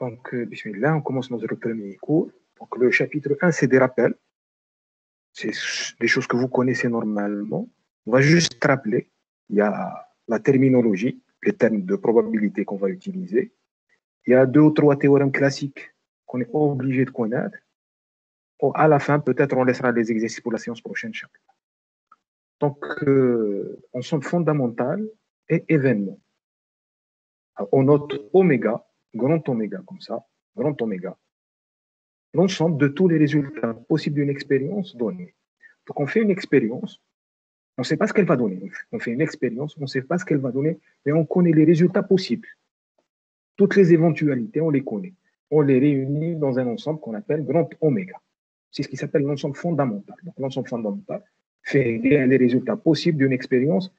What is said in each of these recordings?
Donc, bismillah, on commence notre premier cours. Donc, le chapitre 1, c'est des rappels. C'est des choses que vous connaissez normalement. On va juste rappeler. Il y a la terminologie, les termes de probabilité qu'on va utiliser. Il y a 2 ou 3 théorèmes classiques qu'on est obligé de connaître. À la fin, peut-être, on laissera les exercices pour la séance prochaine. Donc, ensemble fondamental et événement. Alors, on note oméga, grand oméga comme ça, grand oméga, l'ensemble de tous les résultats possibles d'une expérience donnée. Donc, on fait une expérience, on ne sait pas ce qu'elle va donner. On fait une expérience, on ne sait pas ce qu'elle va donner, mais on connaît les résultats possibles. Toutes les éventualités, on les connaît. On les réunit dans un ensemble qu'on appelle grand oméga. C'est ce qui s'appelle l'ensemble fondamental. Donc, l'ensemble fondamental fait les résultats possibles d'une expérience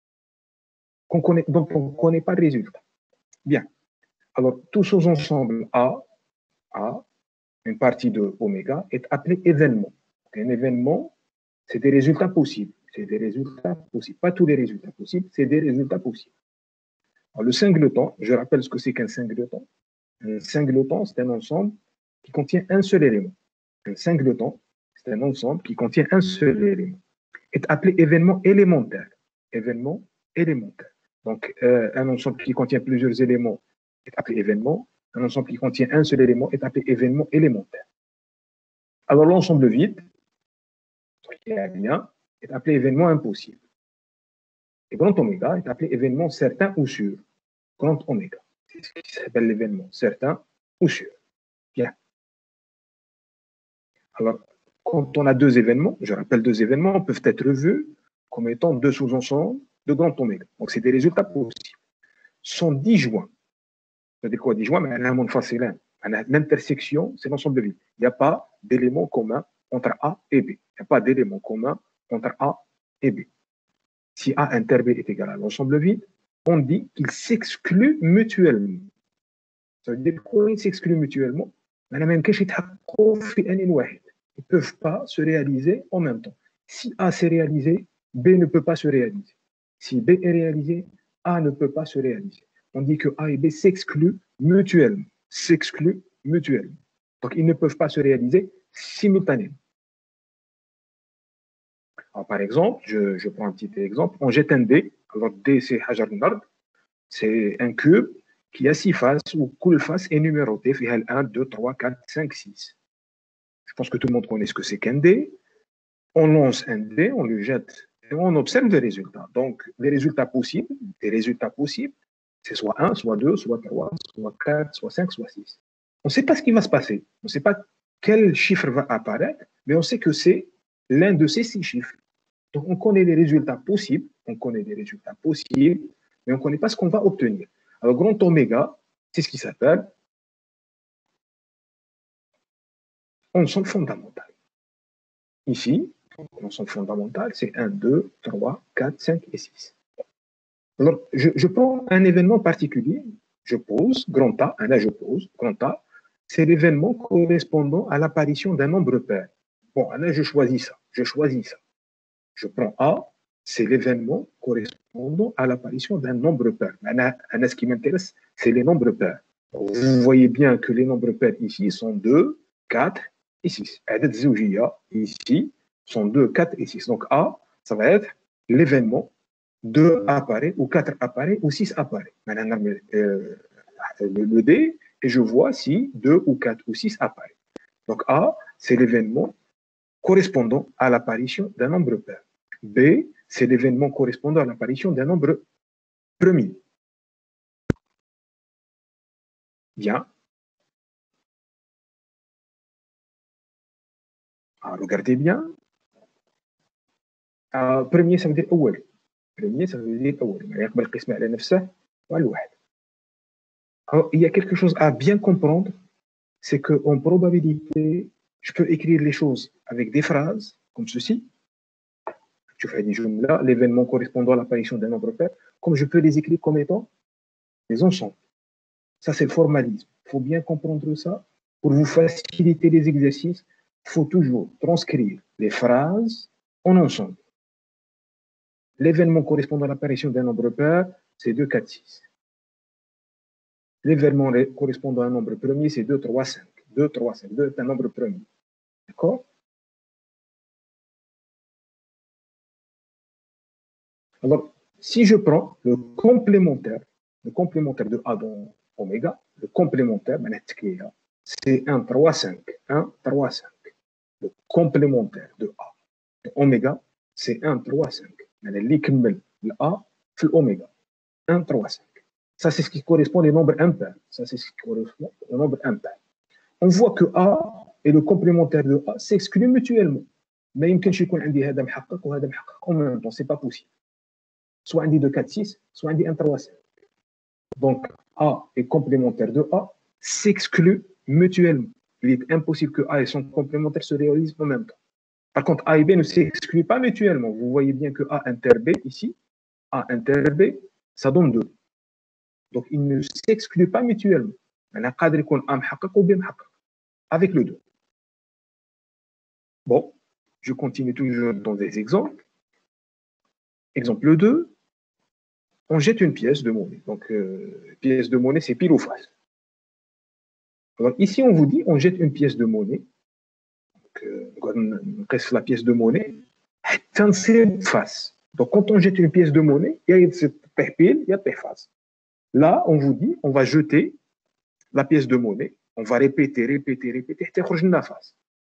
dont on ne connaît pas le résultat. Bien. Alors, tous ces ensembles A, une partie de oméga, est appelé événement. Un événement, c'est des résultats possibles. C'est des résultats possibles. Pas tous les résultats possibles, c'est des résultats possibles. Alors, le singleton, je rappelle ce que c'est qu'un singleton. Un singleton, c'est un ensemble qui contient un seul élément. Un singleton, c'est un ensemble qui contient un seul élément. Est appelé événement élémentaire. Événement élémentaire. Donc, un ensemble qui contient plusieurs éléments est appelé événement. Un ensemble qui contient un seul élément est appelé événement élémentaire. Alors, l'ensemble vide, qui est rien, est appelé événement impossible. Et grand oméga est appelé événement certain ou sûr. Grand oméga, c'est ce qui s'appelle l'événement certain ou sûr. Bien. Alors, quand on a 2 événements, je rappelle 2 événements, peuvent être vus comme étant 2 sous-ensembles de grand oméga. Donc, c'est des résultats possibles. Sont disjoints. C'est-à-dire quoi, disjoints? Mais un monde facile. L'intersection, c'est l'ensemble vide. Il n'y a pas d'élément commun entre A et B. Il n'y a pas d'élément commun entre A et B. Si A inter B est égal à l'ensemble vide, on dit qu'ils s'excluent mutuellement. Ça veut dire qu'ils s'excluent mutuellement. Mais même ils ne peuvent pas se réaliser en même temps. Si A s'est réalisé, B ne peut pas se réaliser. Si B est réalisé, A ne peut pas se réaliser. On dit que A et B s'excluent mutuellement. S'excluent mutuellement. Donc, ils ne peuvent pas se réaliser simultanément. Alors, par exemple, je prends un petit exemple. On jette un dé. Alors, D, c'est Hajar Nard. C'est un cube qui a 6 faces où chaque face est numérotée. Il y a 1, 2, 3, 4, 5, 6. Je pense que tout le monde connaît ce que c'est qu'un dé. On lance un dé, on le jette et on observe des résultats. Donc, les résultats possibles, c'est soit 1, soit 2, soit 3, soit 4, soit 5, soit 6. On ne sait pas ce qui va se passer. On ne sait pas quel chiffre va apparaître, mais on sait que c'est l'un de ces 6 chiffres. Donc, on connaît les résultats possibles, mais on ne connaît pas ce qu'on va obtenir. Alors, grand oméga, c'est ce qui s'appelle ensemble fondamental. Ici, l'ensemble fondamental, c'est 1, 2, 3, 4, 5 et 6. Alors, je prends un événement particulier, je pose, grand A, grand A, c'est l'événement correspondant à l'apparition d'un nombre pair. Bon, là, je choisis ça. Je prends A, c'est l'événement correspondant à l'apparition d'un nombre pair. Ce qui m'intéresse, c'est les nombres pairs. Vous voyez bien que les nombres pairs ici sont 2, 4 et 6. Ici sont 2, 4 et 6. Donc A, ça va être l'événement 2 apparaît, ou 4 apparaît, ou 6 apparaît. Maintenant, le D, et je vois si 2 ou 4 ou 6 apparaît. Donc A, c'est l'événement correspondant à l'apparition d'un nombre pair. B, c'est l'événement correspondant à l'apparition d'un nombre premier. Bien. Alors, regardez bien. Premier, ça veut dire أول. Premier, ça veut dire أول. يقبل القسمة على نفسه والواحد. Alors, il y a quelque chose à bien comprendre, c'est qu'en probabilité, je peux écrire les choses avec des phrases comme ceci. Tu fais des jumla, l'événement correspondant à l'apparition d'un nombre pair, comme je peux les écrire comme étant des ensembles. Ça, c'est le formalisme. Il faut bien comprendre ça. Pour vous faciliter les exercices, il faut toujours transcrire les phrases en ensemble. L'événement correspondant à l'apparition d'un nombre pair, c'est 2, 4, 6. l'événement correspondant à un nombre premier, c'est 2, 3, 5. 2, 3, 5. 2 est un nombre premier. D'accord? Alors, si je prends le complémentaire de A dans oméga, le complémentaire, c'est 1, 3, 5. 1, 3, 5. Le complémentaire de A de oméga, c'est 1, 3, 5. اللي يكمل A في l'oméga. 1, 3, 5. Ça, c'est ce qui correspond aux nombres impairs. Ça, c'est ce qui correspond aux nombres impairs. On voit que A et le complémentaire de A s'excluent mutuellement. Mais il y a عندي هذا محقق وهذا محقق en même temps. C'est pas possible. Soit un dit 2, 4, 6, soit un dit 1, 3, 5. Donc, A et complémentaire de A s'excluent mutuellement. Il est impossible que A et son complémentaire se réalisent en même temps. Par contre, A et B ne s'excluent pas mutuellement. Vous voyez bien que A inter B, ici, A inter B, ça donne 2. Donc, ils ne s'excluent pas mutuellement. أنا قادر يكون A محقق ou B محقق avec le 2. Bon, je continue toujours dans des exemples. Exemple 2, on jette une pièce de monnaie. Donc, pièce de monnaie, c'est pile ou face. Alors, ici, on vous dit, on jette une pièce de monnaie. On casse la pièce de monnaie. C'est face. Donc, quand on jette une pièce de monnaie, il y a cette pile, il y a face. Là, on vous dit, on va jeter la pièce de monnaie. On va répéter, la face.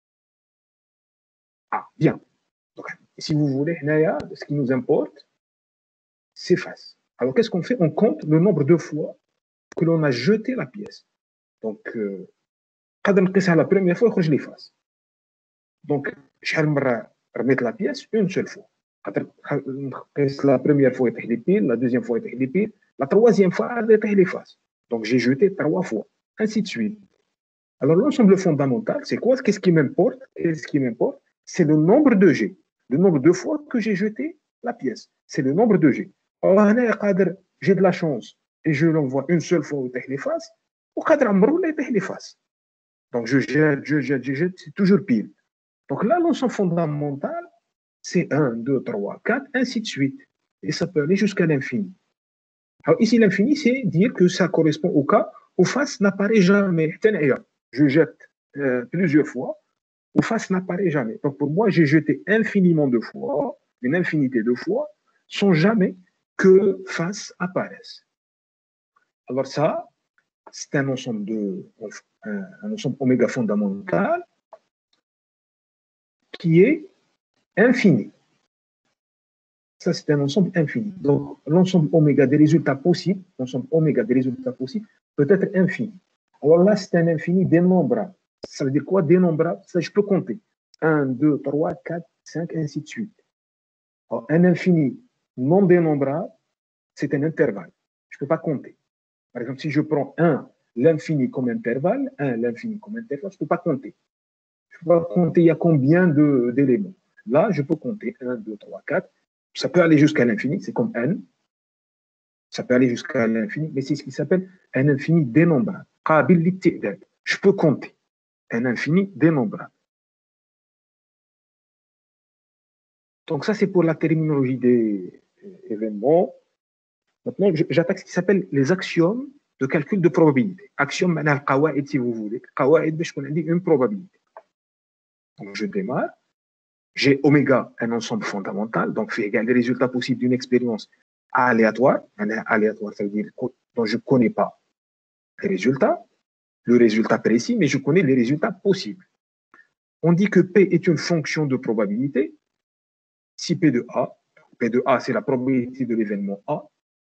Ah, bien. Donc, si vous voulez, ce qui nous importe, c'est face. Alors, qu'est-ce qu'on fait? On compte le nombre de fois que l'on a jeté la pièce. Donc, la première fois, je l'efface. Donc, je vais remettre la pièce une seule fois. La première fois, il y a des piles, la deuxième fois, il y a des piles, la troisième fois, il y a des faces. Donc, j'ai jeté 3 fois, ainsi de suite. Alors, l'ensemble fondamental, c'est quoi? Qu'est-ce qui m'importe? Qu'est-ce qui m'importe? C'est le nombre de G, le nombre de fois que j'ai jeté la pièce. C'est le nombre de G. Alors, j'ai de la chance et je l'envoie une seule fois où il y a les faces, ou les faces. Donc, je jette, c'est toujours pile. Donc là, l'ensemble fondamental, c'est 1, 2, 3, 4, ainsi de suite. Et ça peut aller jusqu'à l'infini. Alors ici, l'infini, c'est dire que ça correspond au cas où face n'apparaît jamais. Je jette plusieurs fois, où face n'apparaît jamais. Donc pour moi, j'ai jeté infiniment de fois, une infinité de fois, sans jamais que face apparaisse. Alors ça, c'est un ensemble oméga fondamental qui est infini. Ça, c'est un ensemble infini. Donc, l'ensemble oméga des résultats possibles, peut être infini. Alors là, c'est un infini dénombrable. Ça veut dire quoi, dénombrable? Ça, je peux compter. 1, 2, 3, 4, 5, ainsi de suite. Alors, un infini non dénombrable, c'est un intervalle. Je ne peux pas compter. Par exemple, si je prends 1, l'infini comme intervalle, je ne peux pas compter. Je ne peux pas compter il y a combien d'éléments. Là, je peux compter 1, 2, 3, 4. Ça peut aller jusqu'à l'infini, c'est comme n. Ça peut aller jusqu'à l'infini, mais c'est ce qui s'appelle un infini dénombrable. Je peux compter un infini dénombrable. Donc ça, c'est pour la terminologie des événements. Maintenant, j'attaque ce qui s'appelle les axiomes de calcul de probabilité. Axiome, si vous voulez. Une probabilité. Donc, je démarre. J'ai oméga, un ensemble fondamental, donc fait égal les résultats possibles d'une expérience aléatoire. Aléatoire, ça veut dire dont je ne connais pas les résultats, le résultat précis, mais je connais les résultats possibles. On dit que P est une fonction de probabilité. Si P de A, c'est la probabilité de l'événement A,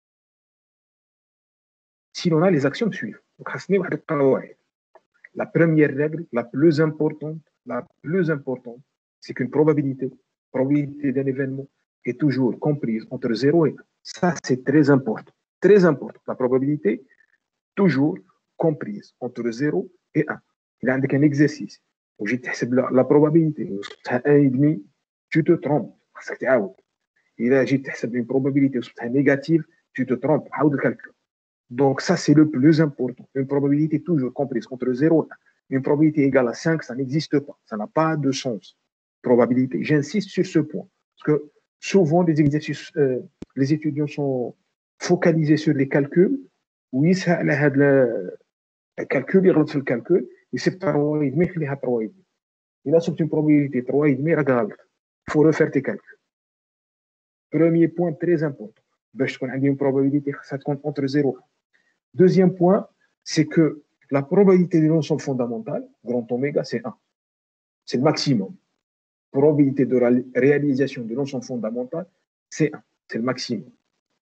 si l'on a les axiomes suivants. Donc, la première règle, la plus importante, c'est qu'une probabilité d'un événement est toujours comprise entre 0 et 1. Ça, c'est très important. Très important. La probabilité, toujours comprise entre 0 et 1. Il y a un exercice où j'ai la probabilité. 1,5, tu te trompes. Il y a une probabilité négative, tu te trompes. Le calcul. Donc, ça, c'est le plus important. Une probabilité toujours comprise entre 0 et 1. Une probabilité égale à 5, ça n'existe pas. Ça n'a pas de sens. Probabilité. J'insiste sur ce point. Parce que souvent, les exercices, les étudiants sont focalisés sur les calculs ويسهى على هذا الكالكول يغلط في الكالكول يسيب 3 يدمي يخليها 3 يدمي. الا صبت اون بروبابيليتي 3 يدمي راك غلط. فو ريفير تي كالكول. بروميير بوين تري امبورطون باش تكون عندي اون بروبابيليتي خاصها تكون اونتر 0 و 1. Deuxième point, c'est que la probabilité de l'ensemble fondamental, grand oméga, c'est 1. C'est le maximum. Probabilité de réalisation de l'ensemble fondamental, c'est 1. C'est le maximum.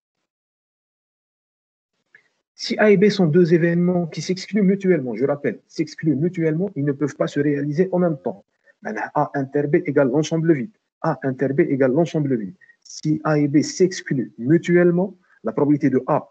Si A et B sont deux événements qui s'excluent mutuellement, je rappelle, s'excluent mutuellement, ils ne peuvent pas se réaliser en même temps. A inter B égale l'ensemble vide. A inter B égale l'ensemble vide. Si A et B s'excluent mutuellement, la probabilité de A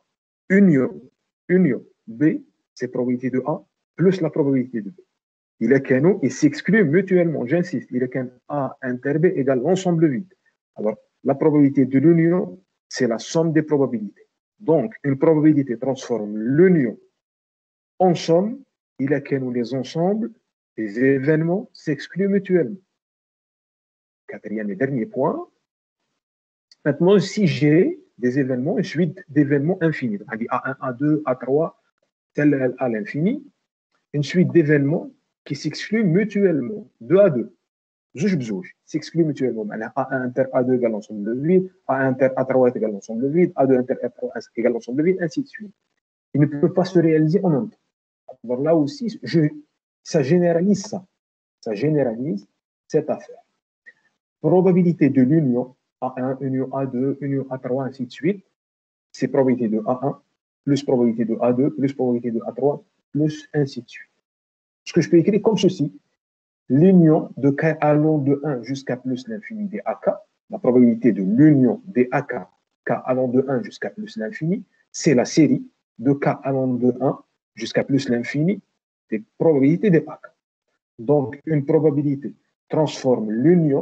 union B, c'est probabilité de A plus la probabilité de B. Il est qu'un ils s'excluent mutuellement, j'insiste. Il est qu'un A inter B égale l'ensemble vide. Alors, la probabilité de l'union, c'est la somme des probabilités. Donc, une probabilité transforme l'union en somme. Il est qu'un les ensembles des événements s'excluent mutuellement. Quatrième et dernier point. Maintenant, si j'ai des événements, une suite d'événements infinis, A1, A2, A3, tel à l'infini, une suite d'événements qui s'excluent mutuellement, 2 à 2. Zouj bzouj, s'excluent mutuellement. A inter A2 égale l'ensemble vide, A inter A3 égale l'ensemble vide, A2 inter A3 égale l'ensemble vide, ainsi de suite. Ils ne peuvent pas se réaliser en même temps. Alors là aussi, ça généralise ça. Ça généralise cette affaire. Probabilité de l'union, A1, union A2, union A3, ainsi de suite, c'est probabilité de A1 plus probabilité de A2 plus probabilité de A3 plus ainsi de suite. Ce que je peux écrire comme ceci, l'union de K allant de 1 jusqu'à plus l'infini des AK, la probabilité de l'union des AK, K allant de 1 jusqu'à plus l'infini, c'est la série de K allant de 1 jusqu'à plus l'infini des probabilités des AK. Donc, une probabilité transforme l'union,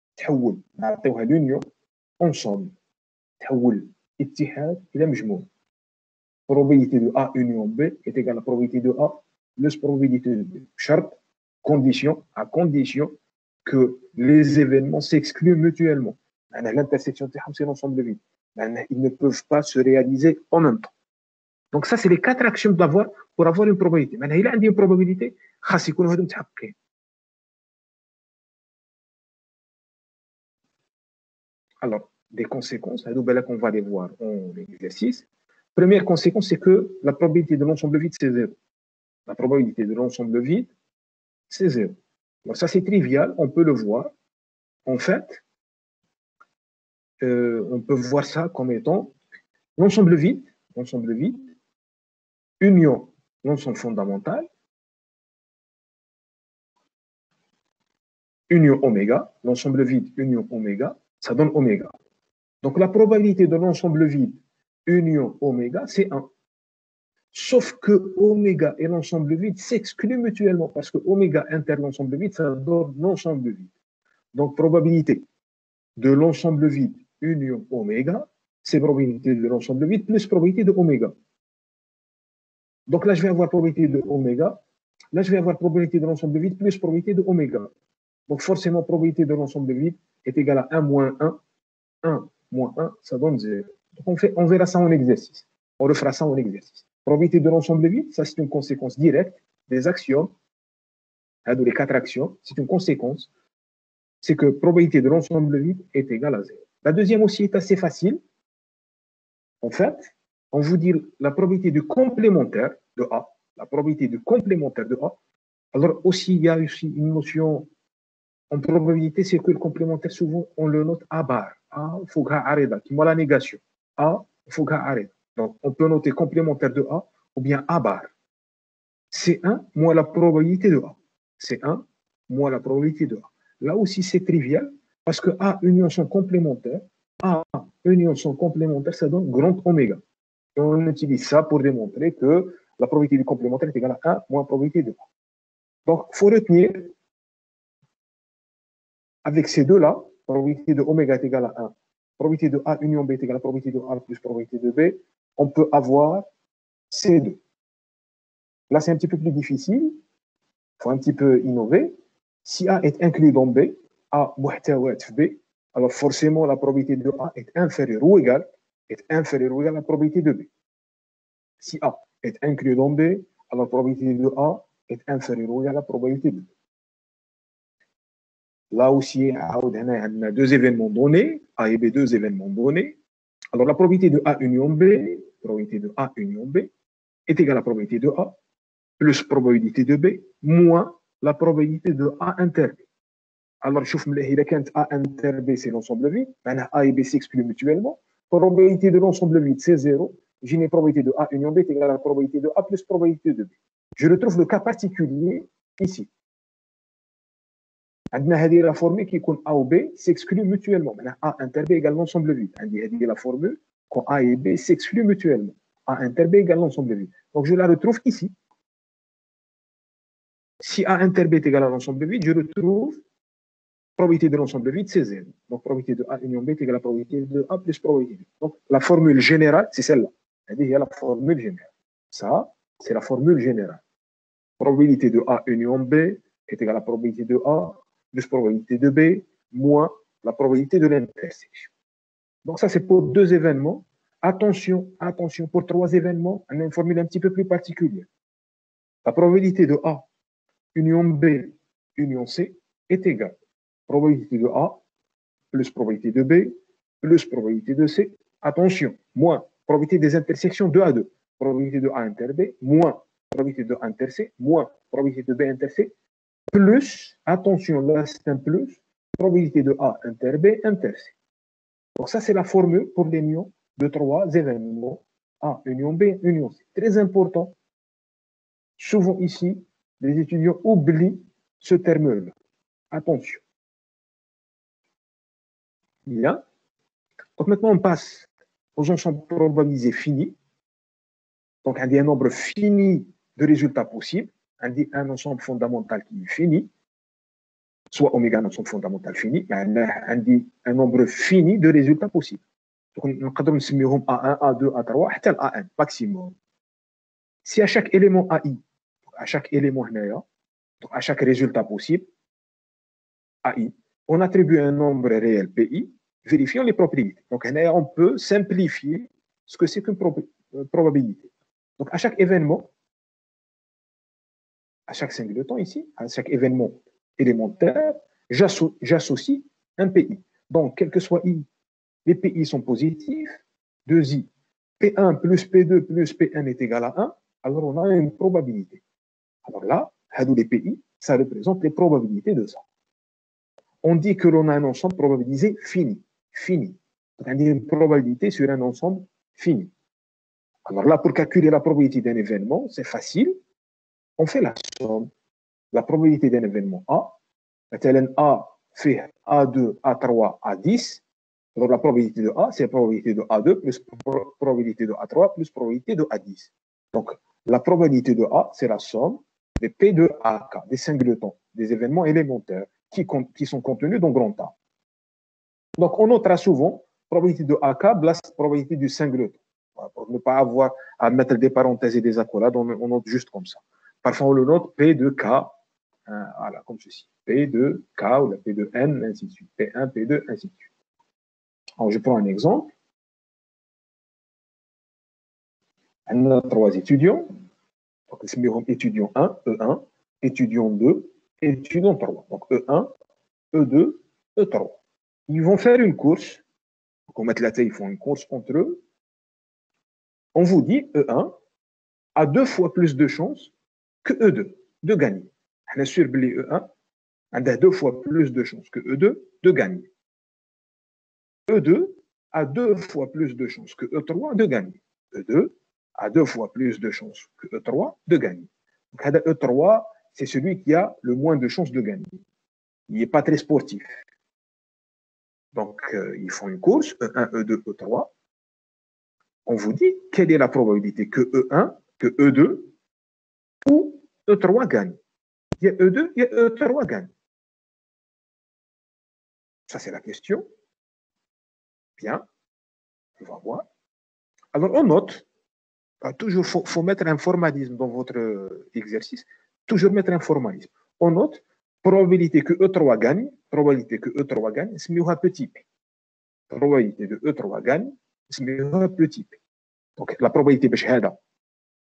l'union en somme. تحول اتحاد إلى مجموع. Probabilité de A union B est égale à la probabilité de A plus probabilité de B. Charte, à condition que les événements s'excluent mutuellement. L'intersection, c'est l'ensemble vide. Ils ne peuvent pas se réaliser en même temps. Donc ça, c'est les 4 actions d'avoir pour avoir une probabilité. Il a une probabilité, alors, des conséquences, on va les voir en exercice. Première conséquence, c'est que la probabilité de l'ensemble vide, c'est 0. La probabilité de l'ensemble vide, c'est 0. Alors ça, c'est trivial, on peut le voir. En fait, on peut voir ça comme étant l'ensemble vide, union, l'ensemble fondamental, union oméga, l'ensemble vide, union oméga, ça donne oméga. Donc la probabilité de l'ensemble vide, union oméga, c'est 1. Sauf que oméga et l'ensemble vide s'excluent mutuellement parce que oméga inter l'ensemble vide, ça donne l'ensemble vide. Donc probabilité de l'ensemble vide, union oméga, c'est probabilité de l'ensemble vide plus probabilité de oméga. Donc là, je vais avoir probabilité de oméga. Là, je vais avoir probabilité de l'ensemble vide plus probabilité de oméga. Donc forcément, probabilité de l'ensemble vide est égale à 1 moins 1. 1 moins 1, ça donne 0. Donc on verra ça en exercice. On refera ça en exercice. Probabilité de l'ensemble vide, ça c'est une conséquence directe des axiomes. Les 4 axiomes, c'est une conséquence. C'est que probabilité de l'ensemble vide est égale à 0. La deuxième aussi est assez facile. En fait, on vous dit la probabilité du complémentaire de A. La probabilité du complémentaire de A. Alors aussi, il y a aussi une notion en probabilité, c'est que le complémentaire, souvent, on le note A bar. A, Fogha Areda, qui moi la négation. A, Fogha Areda. Donc, on peut noter complémentaire de A ou bien A bar. C'est 1 moins la probabilité de A. C'est 1 moins la probabilité de A. Là aussi, c'est trivial parce que A union sont complémentaires. A union sont complémentaires, ça donne grand oméga. Et on utilise ça pour démontrer que la probabilité du complémentaire est égale à 1 moins la probabilité de A. Donc, il faut retenir avec ces deux-là, probabilité de oméga est égale à 1, probabilité de A union B est égale à probabilité de A plus probabilité de B, on peut avoir ces deux. Là, c'est un petit peu plus difficile, il faut un petit peu innover. Si A est inclus dans B, A muhtawat B, alors forcément la probabilité de A est inférieure ou égale à la probabilité de B. Si A est inclus dans B, alors la probabilité de A est inférieure à la probabilité de B. Là aussi, on a deux événements donnés, A et B, deux événements donnés. Alors la probabilité de A union B, probabilité de A union B, est égale à la probabilité de A plus probabilité de B moins la probabilité de A inter B. Alors, je vais A inter B, c'est l'ensemble vide. A et B s'excluent mutuellement. Probabilité de l'ensemble vide, c'est 0. J'ai une probabilité de A union B est égale à la probabilité de A plus probabilité de B. Je retrouve le cas particulier ici. عندنا هذه la formule qui يكون A ou B s'excluent mutuellement. Maintenant, A inter B égale l'ensemble vide. هذه la formule quand A et B s'excluent mutuellement. A inter B égale l'ensemble vide. Donc, je la retrouve ici. Si A inter B est égal à l'ensemble vide, je retrouve probabilité de l'ensemble vide, c'est 0. Donc, probabilité de A union B est égale à la probabilité de A plus probabilité de B. Donc, la formule générale, c'est celle-là. C'est-à-dire, il y a la formule générale. Ça, c'est la formule générale. Probabilité de A union B est égale à la probabilité de A plus probabilité de B moins la probabilité de l'intersection. Donc, ça, c'est pour deux événements. Attention, attention, pour trois événements, on a une formule un petit peu plus particulière. La probabilité de A union B union C est égale à probabilité de A plus probabilité de B plus probabilité de C. Attention, moins probabilité des intersections 2 à 2. Probabilité de A inter B moins probabilité de A inter C moins probabilité de B inter C plus, attention, là c'est un plus, probabilité de A inter B inter C. Donc ça, c'est la formule pour l'union de trois événements A union B union C. Très important. Souvent ici, les étudiants oublient ce terme-là. Attention. Bien. Donc maintenant, on passe aux ensembles probabilisés finis. Donc, on dit un nombre fini de résultats possibles. On dit un ensemble fondamental qui est fini. Soit oméga un ensemble fondamental fini. On dit un nombre fini de résultats possibles. Donc, on peut appeler A1, A2, A3, حتى A1 maximum. Si à chaque élément AI, à chaque élément à chaque résultat possible, AI, on attribue un nombre réel PI, vérifiant les propriétés. Donc, on peut simplifier ce que c'est qu'une probabilité. Donc, à chaque événement, à chaque singleton ici, à chaque événement élémentaire, j'associe un PI. Donc, quel que soit I, les PI sont positifs, 2I, P1 plus P2 plus P1 est égal à 1, alors on a une probabilité. Alors là, les PI, ça représente les probabilités de ça. On dit que l'on a un ensemble probabilisé fini. Fini. C'est-à-dire une probabilité sur un ensemble fini. Alors là, pour calculer la probabilité d'un événement, c'est facile. On fait la somme. La probabilité d'un événement A, A fait A2, A3, A10. Alors la probabilité de A, c'est la probabilité de A2 plus probabilité de A3 plus probabilité de A10. Donc la probabilité de A, c'est la somme des P de AK, des singletons, des événements élémentaires qui sont contenus dans grand A. Donc on notera souvent probabilité de AK plus probabilité du singleton. Pour ne pas avoir à mettre des parenthèses et des accolades, on note juste comme ça. Parfois on le note P de K, voilà, comme ceci. P de K ou la P de N, ainsi de suite. P1, P2, ainsi de suite. Alors je prends un exemple. On a trois étudiants. Donc, étudiant 1, E1, étudiant 2, étudiant 3. Donc, E1, E2, E3. Ils vont faire une course. Donc, on met la taille, ils font une course entre eux. On vous dit E1 a 2 fois plus de chances que E2 de gagner. On a sûr que E1 a 2 fois plus de chances que E2 de gagner. E2 a 2 fois plus de chances que E3 de gagner. E2 a 2 fois plus de chances que E3 de gagner. Donc, E3, c'est celui qui a le moins de chances de gagner. Il n'est pas très sportif. Donc, ils font une course, E1, E2, E3. On vous dit quelle est la probabilité que E1, que E2 ou E3 gagne. Il y a E2, il y a E3 gagne. Ça, c'est la question. Bien, on va voir. Alors, on note. Toujours, faut mettre un formalisme dans votre exercice. Toujours mettre un formalisme. On note probabilité que E3 gagne. Probabilité que E3 gagne, c'est mieux petit p. Probabilité de E3 gagne, c'est mieux petit p. Donc la probabilité باش هذا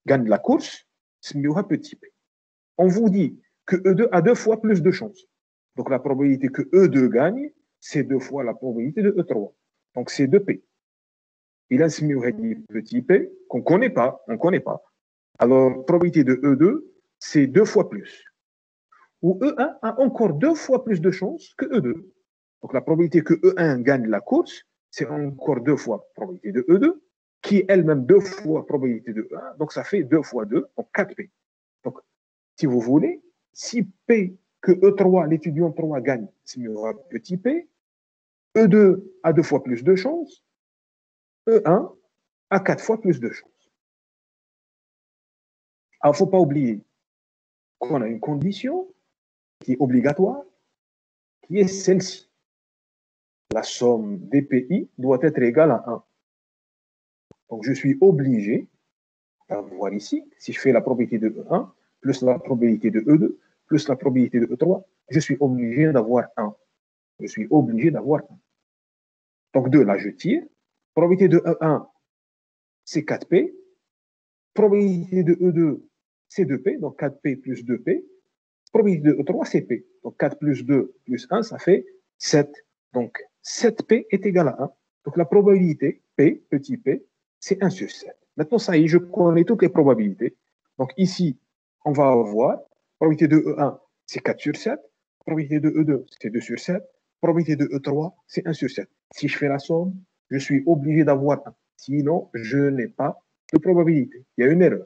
gagne la course, سميوها petit p. On vous dit que E2 a 2 fois plus de chances. Donc la probabilité que E2 gagne, c'est 2 fois la probabilité de E3. Donc c'est 2P. Il a petit p qu'on ne connaît pas, on connaît pas. Alors, probabilité de E2, c'est 2 fois plus. Ou E1 a encore 2 fois plus de chances que E2. Donc la probabilité que E1 gagne la course, c'est encore 2 fois probabilité de E2, qui est elle-même 2 fois probabilité de E1. Donc ça fait 2 fois 2, donc 4P. Donc, si vous voulez, si P que E3, l'étudiant 3 gagne, c'est petit P, E2 a 2 fois plus de chances, E1 a 4 fois plus de chances. Alors, il ne faut pas oublier qu'on a une condition qui est obligatoire, qui est celle-ci. La somme des PI doit être égale à 1. Donc, je suis obligé d'avoir ici, si je fais la probabilité de E1, plus la probabilité de E2, plus la probabilité de E3, je suis obligé d'avoir 1. Je suis obligé d'avoir 1. Donc, de là, je tire. Probabilité de E1, c'est 4P. Probabilité de E2, c'est 2P, donc 4P plus 2P. Probabilité de E3, c'est P. Donc 4 plus 2 plus 1, ça fait 7. Donc 7P est égal à 1. Donc la probabilité P, petit p, c'est 1 sur 7. Maintenant, ça y est, je connais toutes les probabilités. Donc ici, on va avoir probabilité de E1, c'est 4 sur 7. Probabilité de E2, c'est 2 sur 7. Probabilité de E3, c'est 1 sur 7. Si je fais la somme, je suis obligé d'avoir 1. Sinon, je n'ai pas de probabilité. Il y a une erreur.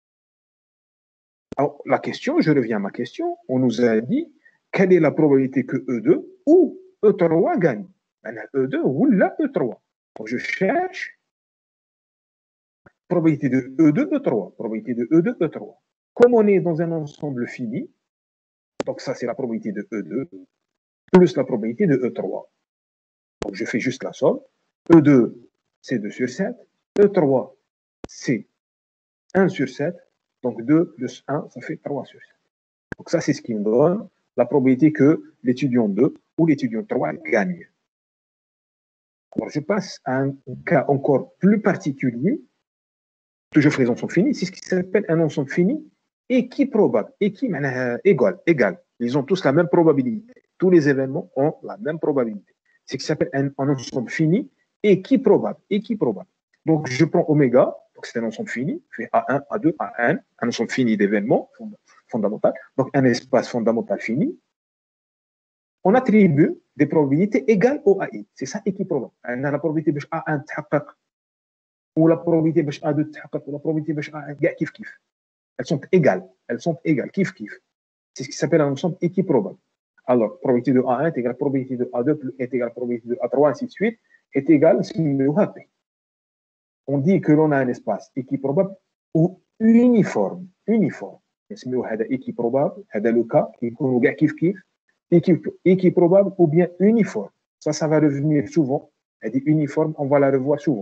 Alors, la question, je reviens à ma question, on nous a dit quelle est la probabilité que E2 ou E3 gagne. E2 ou la E3. Donc, je cherche probabilité de E2, E3. Probabilité de E2, E3. Comme on est dans un ensemble fini, donc ça c'est la probabilité de E2 plus la probabilité de E3. Donc, je fais juste la somme. E2, c'est 2 sur 7. E3, c'est 1 sur 7. Donc 2 plus 1, ça fait 3 sur 7. Donc ça, c'est ce qui me donne la probabilité que l'étudiant 2 ou l'étudiant 3 gagne. Alors je passe à un cas encore plus particulier, toujours les ensembles finis, c'est ce qui s'appelle un ensemble fini équiprobable, égal. Ils ont tous la même probabilité. Tous les événements ont la même probabilité. C'est ce qui s'appelle un ensemble fini équiprobable. Donc je prends oméga, donc c'est un ensemble fini, fait A1, A2, A1, un ensemble fini d'événements fondamentaux, donc un espace fondamental fini. On attribue des probabilités égales au AI. C'est ça équiprobable. On a la probabilité باش A1 تحقق ou la probabilité باش A2 تحقق ou la probabilité باش A1 كاع كيف كيف. Elles sont égales, kiff kiff. C'est ce qui s'appelle un ensemble équiprobable. Alors, probabilité de A1 est égale à probabilité de A2 est égale à probabilité de A3, ainsi de suite, est égale à P. On dit que l'on a un espace équiprobable ou uniforme. هذا équiprobable, هذا le cas qui يكونوا كاع كيف كيف. Équiprobable ou bien uniforme. Ça va revenir souvent. Elle dit uniforme, on va la revoir souvent.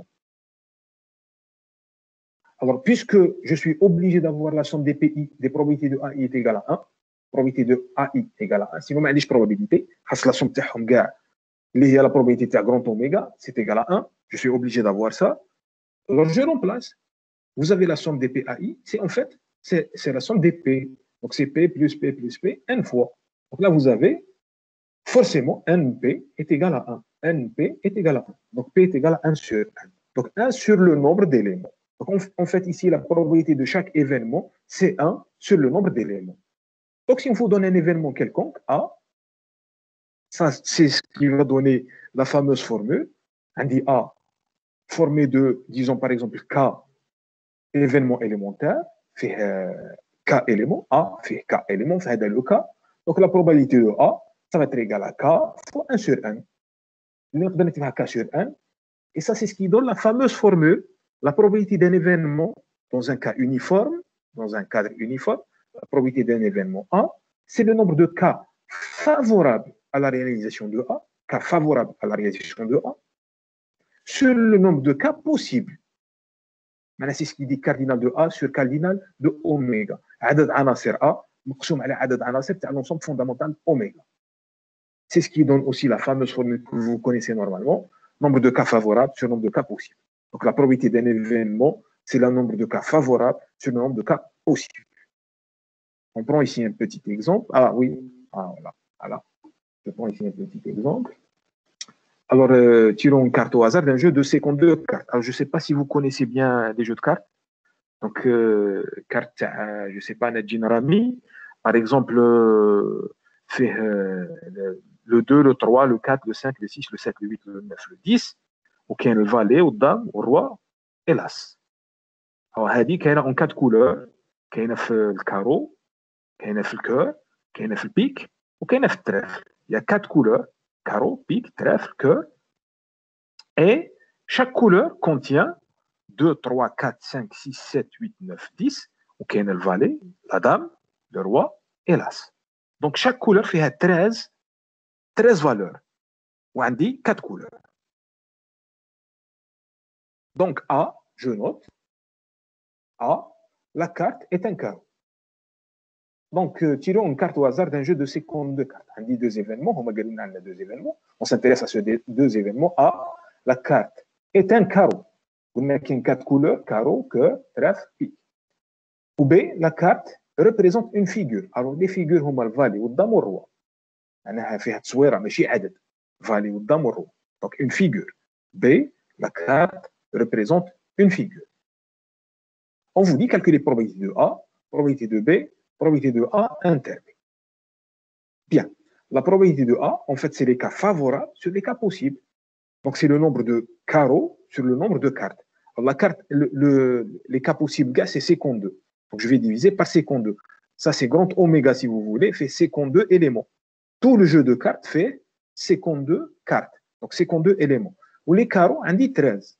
Alors, puisque je suis obligé d'avoir la somme des PI, des probabilités de AI est égale à 1, probabilité de AI égale à 1, sinon, ما عنديش probabilité, la somme تاعهم كاع اللي هي la probabilité تاع grand oméga, c'est égal à 1, je suis obligé d'avoir ça. Alors, je remplace. Vous avez la somme des PAI, c'est en fait, c'est la somme des P. Donc, c'est P plus P plus P, n fois. Donc là, vous avez forcément NP est égal à 1. NP est égal à 1. Donc P est égal à 1 sur 1. Donc 1 sur le nombre d'éléments. Donc en fait, ici, la probabilité de chaque événement, c'est 1 sur le nombre d'éléments. Donc si on vous donne un événement quelconque, A, ça c'est ce qui va donner la fameuse formule. On dit A formé de, disons par exemple, K événement élémentaire, fait K éléments, A fait K éléments, fait le K. Donc la probabilité de A, ça va être égal à K fois 1 sur 1. نقدر نكتبها K sur 1. Et ça, c'est ce qui donne la fameuse formule, la probabilité d'un événement dans un cas uniforme, dans un cadre uniforme, la probabilité d'un événement A, c'est le nombre de cas favorables à la réalisation de A, cas favorables à la réalisation de A, sur le nombre de cas possibles. Maintenant, c'est ce qui dit cardinal de A sur cardinal de oméga. عدد عناصر A مقسوم على عدد عناصر تاع l'ensemble fondamental oméga. C'est ce qui donne aussi la fameuse formule que vous connaissez normalement, nombre de cas favorables sur nombre de cas possibles. Donc la probabilité d'un événement c'est le nombre de cas favorables sur le nombre de cas possibles. On prend ici un petit exemple. Ah oui, ah, voilà. Je prends ici un petit exemple. Alors, tirons une carte au hasard d'un jeu de 52 cartes. Alors, je ne sais pas si vous connaissez bien des jeux de cartes. Donc, carte, je ne sais pas, Nadjin Rami, par exemple, fait le 2, le 3, le 4, le 5, le 6, le 7, le 8, le 9, le 10, وكاين le valet, le dame, le roi et l'as. Alors, هذه كاينه en 4 couleurs, كاينه في الكارو, كاينه في الكور, كاينه في البيك وكاينه في التريفل. Il y a 4 couleurs, carreau, pique, trèfle, cœur, et chaque couleur contient 2, 3, 4, 5, 6, 7, 8, 9, 10, وكاين le valet, la dame, le roi et l'as. Donc chaque couleur fait 13 valeurs. وعندي 4 couleurs. Donc A, je note, A, la carte est un carreau. Donc, tirons une carte au hasard d'un jeu de 52 cartes. On dit 2 événements, on a gagné 2 événements. On s'intéresse à ces 2 événements. A, la carte est un carreau. On a 4 couleurs, carreau, cœur, trèfle, pique. Ou B, la carte représente une figure. Alors, les figures sont le valet ou le dame ou le roi. أنا فيها تصويرة ماشي عدد. Valet ou dame ou roi. Donc, une figure. B, la carte représente une figure. On vous dit calculer probabilité de A, probabilité de B, probabilité de A inter B. Bien. La probabilité de A, en fait, c'est les cas favorables sur les cas possibles. Donc, c'est le nombre de carreaux sur le nombre de cartes. Alors, la carte, les cas possibles, c'est sécond 2. Donc, je vais diviser par sécond 2. Ça, c'est grand oméga, si vous voulez, fait sécond 2 éléments. Tout le jeu de cartes fait sécond 2 cartes. Donc, sécond 2 éléments. Ou les carreaux, on dit 13.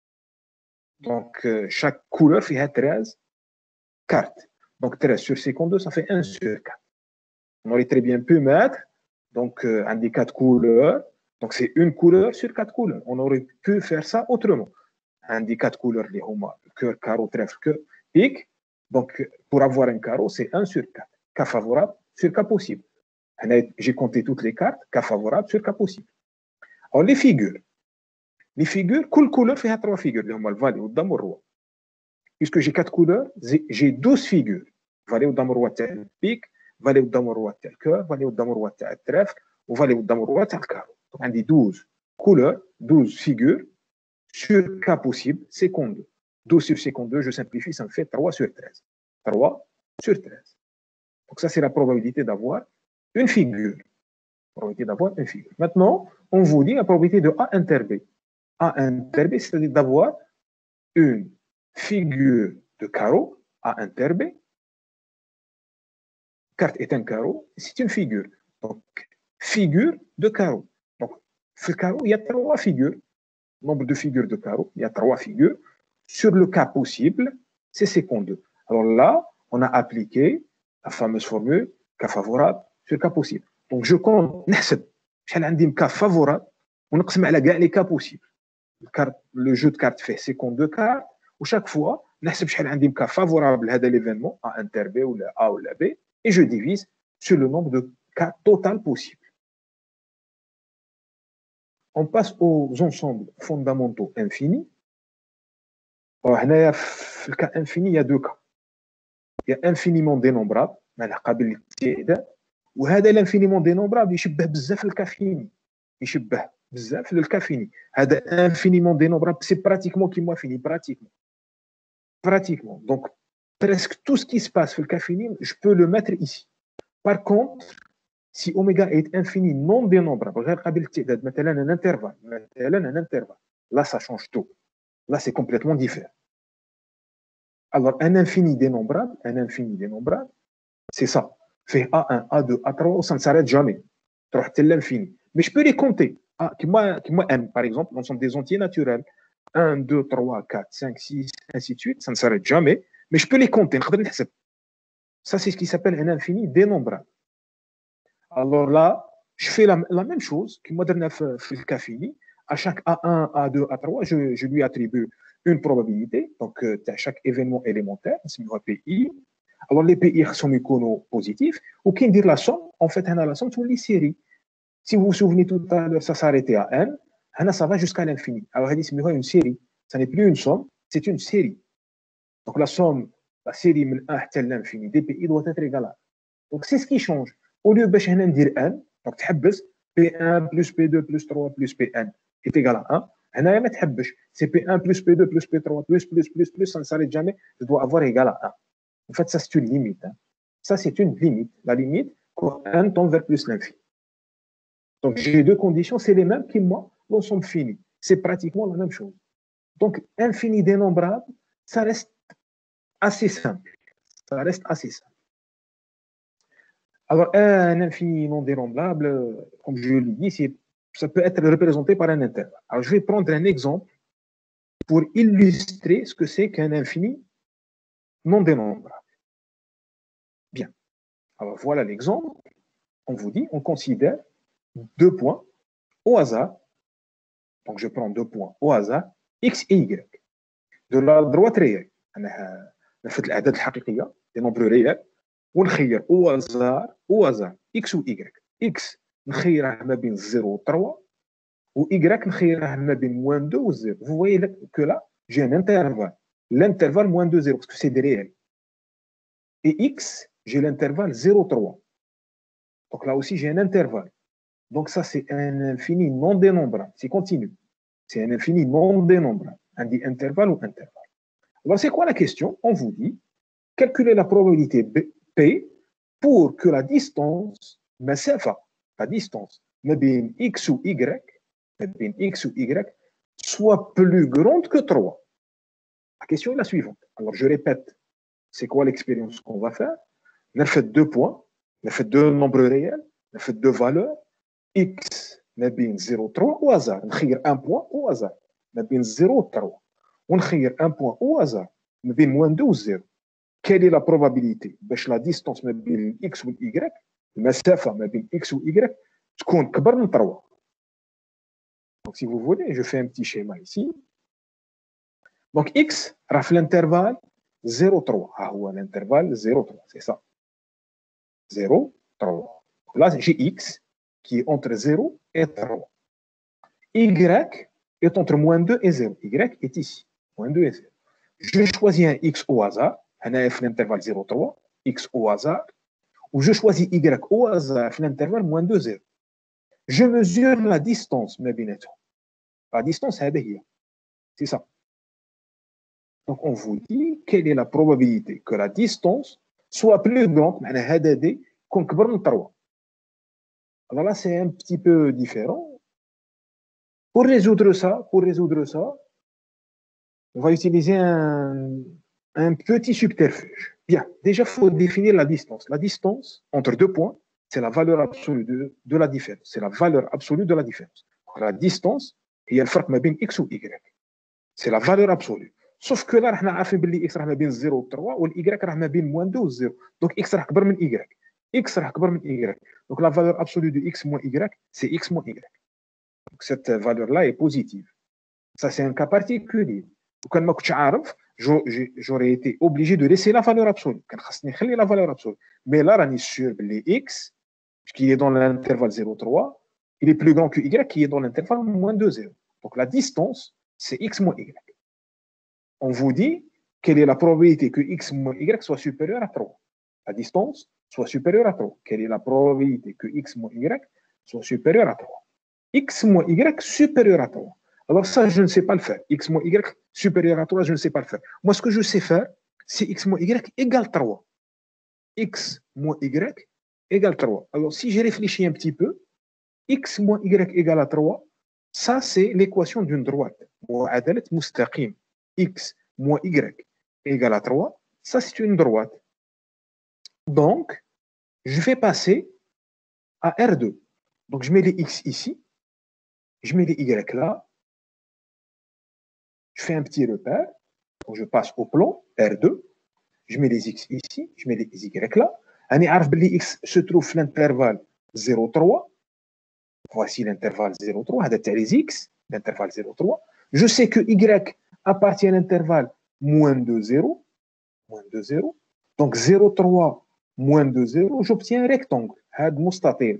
Donc, chaque couleur fait 13 cartes. Donc, 13 sur sécond 2, ça fait 1 sur 4. On aurait très bien pu mettre, donc, on dit 4 couleurs. Donc, c'est une couleur sur 4 couleurs. On aurait pu faire ça autrement. On dit 4 couleurs, les homas, cœur, carreau, trèfle, cœur, pique. Donc, pour avoir un carreau, c'est 1 sur 4. Cas favorable sur cas possible. J'ai compté toutes les cartes, cas favorable sur cas possible. Alors, les figures. Les figures, quelle couleur fait 3 figures? Le valet, le dame, le roi. Puisque j'ai 4 couleurs, j'ai 12 figures. Valet, le dame, le roi, tel pique. Valet, le dame, le roi, tel cœur. Valet, le dame, le roi, tel trèfle. Ou valet, le dame, le roi, tel carreau. Donc, on dit 12 couleurs, 12 figures sur cas possible, sécond 2. 12 sur sécond 2, je simplifie, ça me fait 3 sur 13. 3 sur 13. Donc, ça, c'est la probabilité d'avoir une figure. Probabilité d'avoir une figure. Maintenant, on vous dit la probabilité de A inter B. A inter B, c'est-à-dire d'avoir une figure de carreau, A inter B. Carte est un carreau, c'est une figure. Donc, figure de carreau. Donc, ce carreau, il y a 3 figures. Nombre de figures de carreau, il y a 3 figures. Sur le cas possible, c'est sécond 2. Alors là, on a appliqué la fameuse formule cas favorable sur cas possible. Donc, je compte, j'ai un cas favorable, on a les cas possibles. Le jeu de cartes fait sécond 2 cartes, où chaque fois, j'ai un cas favorable à l'événement, A inter B ou la A ou la B, et je divise sur le nombre de cas total possibles. On passe aux ensembles fondamentaux infinis. Dans le cas infini, il y a 2 cas. Il y a infiniment dénombrable, وهذا l'infiniment dénombrable يشبه بزاف الكا فيني يشبه بزاف للكا فيني هذا infiniment dénombrable c'est pratiquement qui moi fini pratiquement donc presque tout ce qui se passe sur le cas fini je peux le mettre ici. Par contre si oméga est infini non dénombrable غير قابل للتعداد مثلا un intervalle là ça change tout, là c'est complètement différent. Alors un infini dénombrable c'est ça. Fait A1, A2, A3, ça ne s'arrête jamais. L'infini. Mais je peux les compter. Moi, M, par exemple, l'ensemble des entiers naturels. 1, 2, 3, 4, 5, 6, ainsi de suite. Ça ne s'arrête jamais. Mais je peux les compter. Ça, c'est ce qui s'appelle un infini dénombrable. Alors là, je fais la même chose que moi, dans le cas fini. À chaque A1, A2, A3, je lui attribue une probabilité. Donc, à chaque événement élémentaire, c'est le PI. Alors, les PI sont positifs. Ou qui dit la somme, en fait, la somme, c'est une série. Si vous vous souvenez tout à l'heure, ça s'arrêtait à n, ça va jusqu'à l'infini. Alors, c'est une série. Ça n'est plus une somme, c'est une série. Donc la somme, la série de 1 حتى l'infini dpi doit être égale à 1. Donc c'est ce qui change. Au lieu باش هنا ندير n, donc تحبس P1 plus P2 plus 3 plus Pn est égal à 1. هنايا ما تحبش. C'est P1 plus P2 plus P3 plus, ça ne s'arrête jamais. Je dois avoir égal à 1. En fait, ça c'est une limite. Hein. Ça c'est une limite. La limite, quand n tend vers plus l'infini. Donc j'ai deux conditions, c'est les mêmes qui moi, l'ensemble fini. C'est pratiquement la même chose. Donc infini dénombrable, ça reste assez simple. Ça reste assez simple. Alors, un infini non dénombrable, comme je l'ai dit, ça peut être représenté par un intervalle. Alors, je vais prendre un exemple pour illustrer ce que c'est qu'un infini non dénombrable. Bien. Alors, voilà l'exemple. On vous dit, on considère 2 points au hasard. Donc, je prends 2 points au hasard, x et y. De la droite réelle. On a fait l'adad الحقيقية, des nombres réels. ونخير au hasard x ou y. x نخيره ما بين 0 و 3 و y نخيره ما بين moins 2 و 0. Vous voyez que là, j'ai un intervalle. L'intervalle moins 2, 0, parce que c'est des réels. Et x, j'ai l'intervalle 0, 3. Donc là aussi, j'ai un intervalle. Donc ça, c'est un infini non dénombrable. C'est continu. C'est un infini non dénombrable. On dit intervalle ou intervalle. Alors, c'est quoi la question? On vous dit, calculez la probabilité P pour que la distance, la distance, x ou y, soit plus grande que 3. La question est la suivante. Alors, je répète, c'est quoi l'expérience qu'on va faire? On a fait 2 points, on a fait 2 nombres réels, on a fait 2 valeurs, x, 0, 3 au hasard. On خير un point au hasard, 0 et 3. On خير un point au hasard, moins 2 ou 0. Quelle est la probabilité باش la distance ما بين x و y, المسافة ما بين x و y تكون كبر من 3. Donc si vous voulez, je fais un petit schéma ici. Donc x راه في l'intervalle 0 3. ها هو l'intervalle 0 3, c'est ça. 0 3. Là j'ai x qui est entre 0 et 3. Y est entre moins 2 et 0. Y est ici, moins 2 et 0. Je choisis un x au hasard. هنا في l'intervalle 0 3, x au hasard, ou je choisis y au hasard في l'intervalle moins 2 0. Je mesure la distance ما بيناتهم. La distance هذه هي. C'est ça. Donc on vous dit quelle est la probabilité que la distance soit plus grande, معناها هذا دي يكون كبر من 3. Alors là c'est un petit peu différent. Pour résoudre ça, on va utiliser un petit subterfuge. Bien, déjà, il faut définir la distance. La distance entre 2 points, c'est la valeur absolue de la différence. C'est la valeur absolue de la différence. La distance, il y a le فرق ما بين x ou y. C'est la valeur absolue. Sauf que là, on عارفين باللي x راه ما بين 0 و 3 والy راه ما بين moins 2 و 0. Donc x راه كبر من y. X راه كبر من y. Donc la valeur absolue de x moins y, c'est x moins y. Donc cette valeur-là est positive. Ça, c'est un cas particulier. Quand ما كنتش عارف, j'aurais été obligé de laisser la valeur absolue. كان خاصني نخلي la valeur absolue. Mais là, راني sûr باللي x, qui est dans l'intervalle 0,3, il est plus grand que y, qui est dans l'intervalle moins 2, 0. Donc la distance, c'est x moins y. On vous dit quelle est la probabilité que x moins y soit supérieur à 3. La distance soit supérieure à 3. Quelle est la probabilité que x moins y soit supérieur à 3? X moins y supérieur à 3. Alors ça, je ne sais pas le faire. X moins y supérieur à 3, je ne sais pas le faire. Moi, ce que je sais faire, c'est x moins y égale 3. X moins y égale 3. Alors, si j'ai réfléchi un petit peu, x moins y égale à 3, ça, c'est l'équation d'une droite. معادلة مستقيم. X moins y égale à 3, ça, c'est une droite. Donc, je vais passer à R2. Donc, je mets les x ici. Je mets les y là. Je fais un petit repère. Donc, je passe au plan R2. Je mets les x ici. Je mets les y là. On عارف باللي x se trouve في l'intervalle 0,3. Voici l'intervalle 0,3. هذا تاع les x. L'intervalle 0,3. Je sais que y appartient à l'intervalle moins 2, 0. Moins 2, 0. Donc 0,3 moins 2, 0. J'obtiens un rectangle. هذا مستطيل.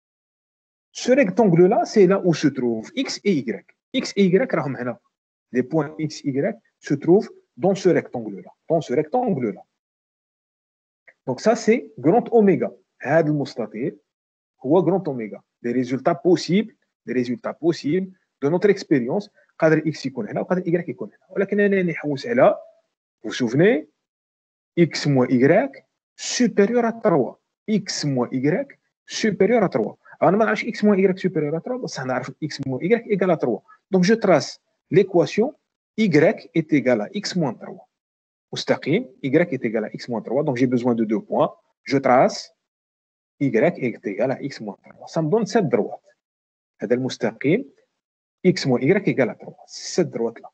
Ce rectangle-là, c'est là où se trouvent x et y. X et y راهم هنا. Les points x, y se trouvent dans ce rectangle-là. Dans ce rectangle-là. Donc ça, c'est grand oméga. هذا المستطيل هو grand oméga. Des résultats possibles de notre expérience. قادر x يكون هنا وقادر y يكون هنا. ولكن أنا نحوس على, vous vous souvenez, x moins y supérieur à 3. x moins y supérieur à 3. Alors, on a x moins y supérieur à 3, donc ça a x moins y égale à 3. Donc, je trace l'équation y est égal à x moins 3. مستقيم y est égal à x moins 3. Donc, j'ai besoin de 2 points. Je trace y est égal à x moins 3. Ça me donne cette droite. هذا المستقيم x moins y égale à 3. C'est cette droite-là.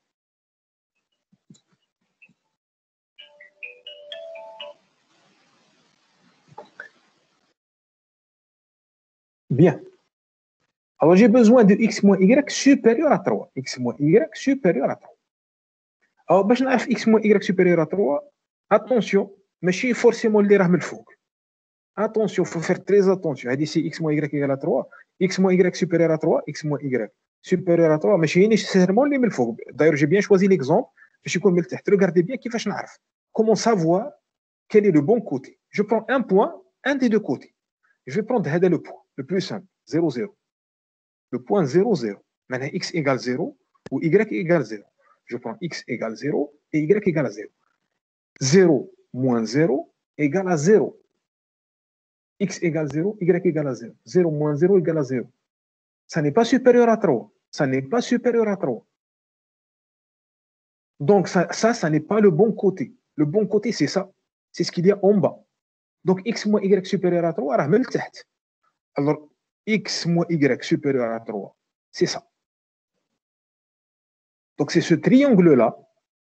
Bien. Alors, j'ai besoin de x moins y supérieur à 3. x moins y supérieur à 3. Alors, باش نعرف x moins y supérieur à 3, attention, ماشي forcément اللي راه من الفوق. Attention, il faut faire très attention. هذه c'est x moins y égale à 3, x moins y supérieur à 3, x moins y supérieur à 3, ماشي nécessairement اللي من الفوق. D'ailleurs, j'ai bien choisi l'exemple باش يكون من التحت. Regardez bien كيفاش نعرف. Comment savoir quel est le bon côté? Je prends un point, un des deux côtés. Je vais prendre هذا le point, le plus simple, 0, 0. Le point 0, 0. Maintenant, x égale 0 ou y égale 0. Je prends x égale 0 et y égale à 0. 0 moins 0 égale à 0. X égale 0, y égale à 0. 0 moins 0 égale à 0. Ça n'est pas supérieur à 3. Ça n'est pas supérieur à 3. Donc, ça n'est pas le bon côté. Le bon côté, c'est ça. C'est ce qu'il y a en bas. Donc, x moins y supérieur à 3, راه من التحت. Alors, x moins y supérieur à 3, c'est ça. Donc, c'est ce triangle-là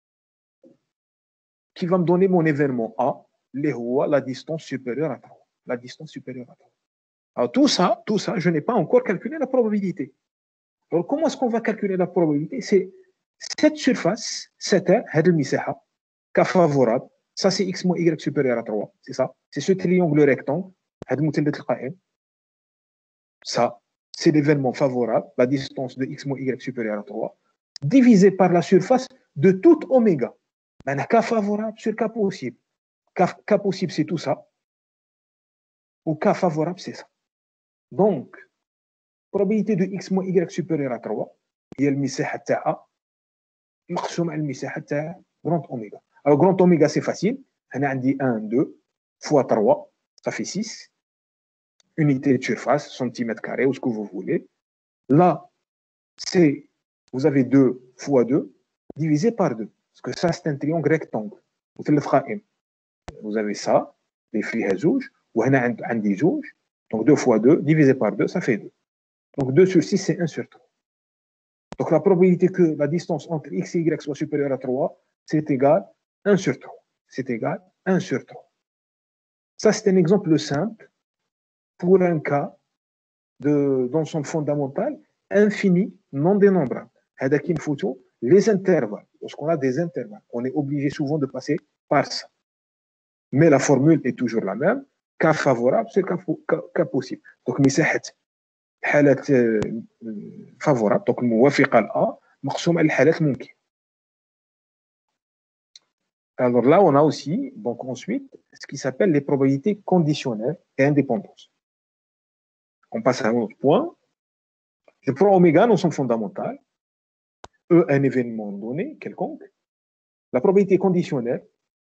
qui va me donner mon événement A, la distance supérieure à 3. La distance supérieure à 3. Alors, tout ça, je n'ai pas encore calculé la probabilité. Alors, comment est-ce qu'on va calculer la probabilité? C'est cette surface, cette المساحة, cas favorable, ça c'est x moins y supérieur à 3, c'est ça. C'est ce triangle rectangle, هذا المثلث القائم. Ça, c'est l'événement favorable, la distance de x moins y supérieure à 3, divisé par la surface de tout oméga. Un cas favorable sur cas possible. Cas possible, c'est tout ça. Ou cas favorable, c'est ça. Donc, probabilité de x moins y supérieur à 3 هي المساحة تاعها مقسوم على المساحة تاع grand oméga. Alors, grand oméga, c'est facile. هنا عندي 1, 2 fois 3, ça fait 6. Unité de surface, centimètre carré, ou ce que vous voulez. Là, c'est, vous avez 2 fois 2 divisé par 2. Parce que ça, c'est un triangle rectangle. Vous avez ça, les فيها زوج, وهنا عندي زوج. Donc 2 fois 2 divisé par 2, ça fait 2. Donc 2 sur 6, c'est 1 sur 3. Donc la probabilité que la distance entre x et y soit supérieure à 3, c'est égal à 1 sur 3. C'est égal à 1 sur 3. Ça, c'est un exemple simple pour un cas d'ensemble fondamental infini non dénombrable. هذا كي نفوتوا les intervalles. Lorsqu'on a des intervalles, on est obligé souvent de passer par ça. Mais la formule est toujours la même. Cas favorable, c'est cas possible. Donc مساحة حالات favorable, donc الموافقة لA مقسوم على الحالات ممكن. Alors là, on a aussi, donc ensuite, ce qui s'appelle les probabilités conditionnelles et indépendantes. On passe à un autre point. Je prends oméga, notion fondamentale, E, un événement donné, quelconque. La probabilité conditionnelle,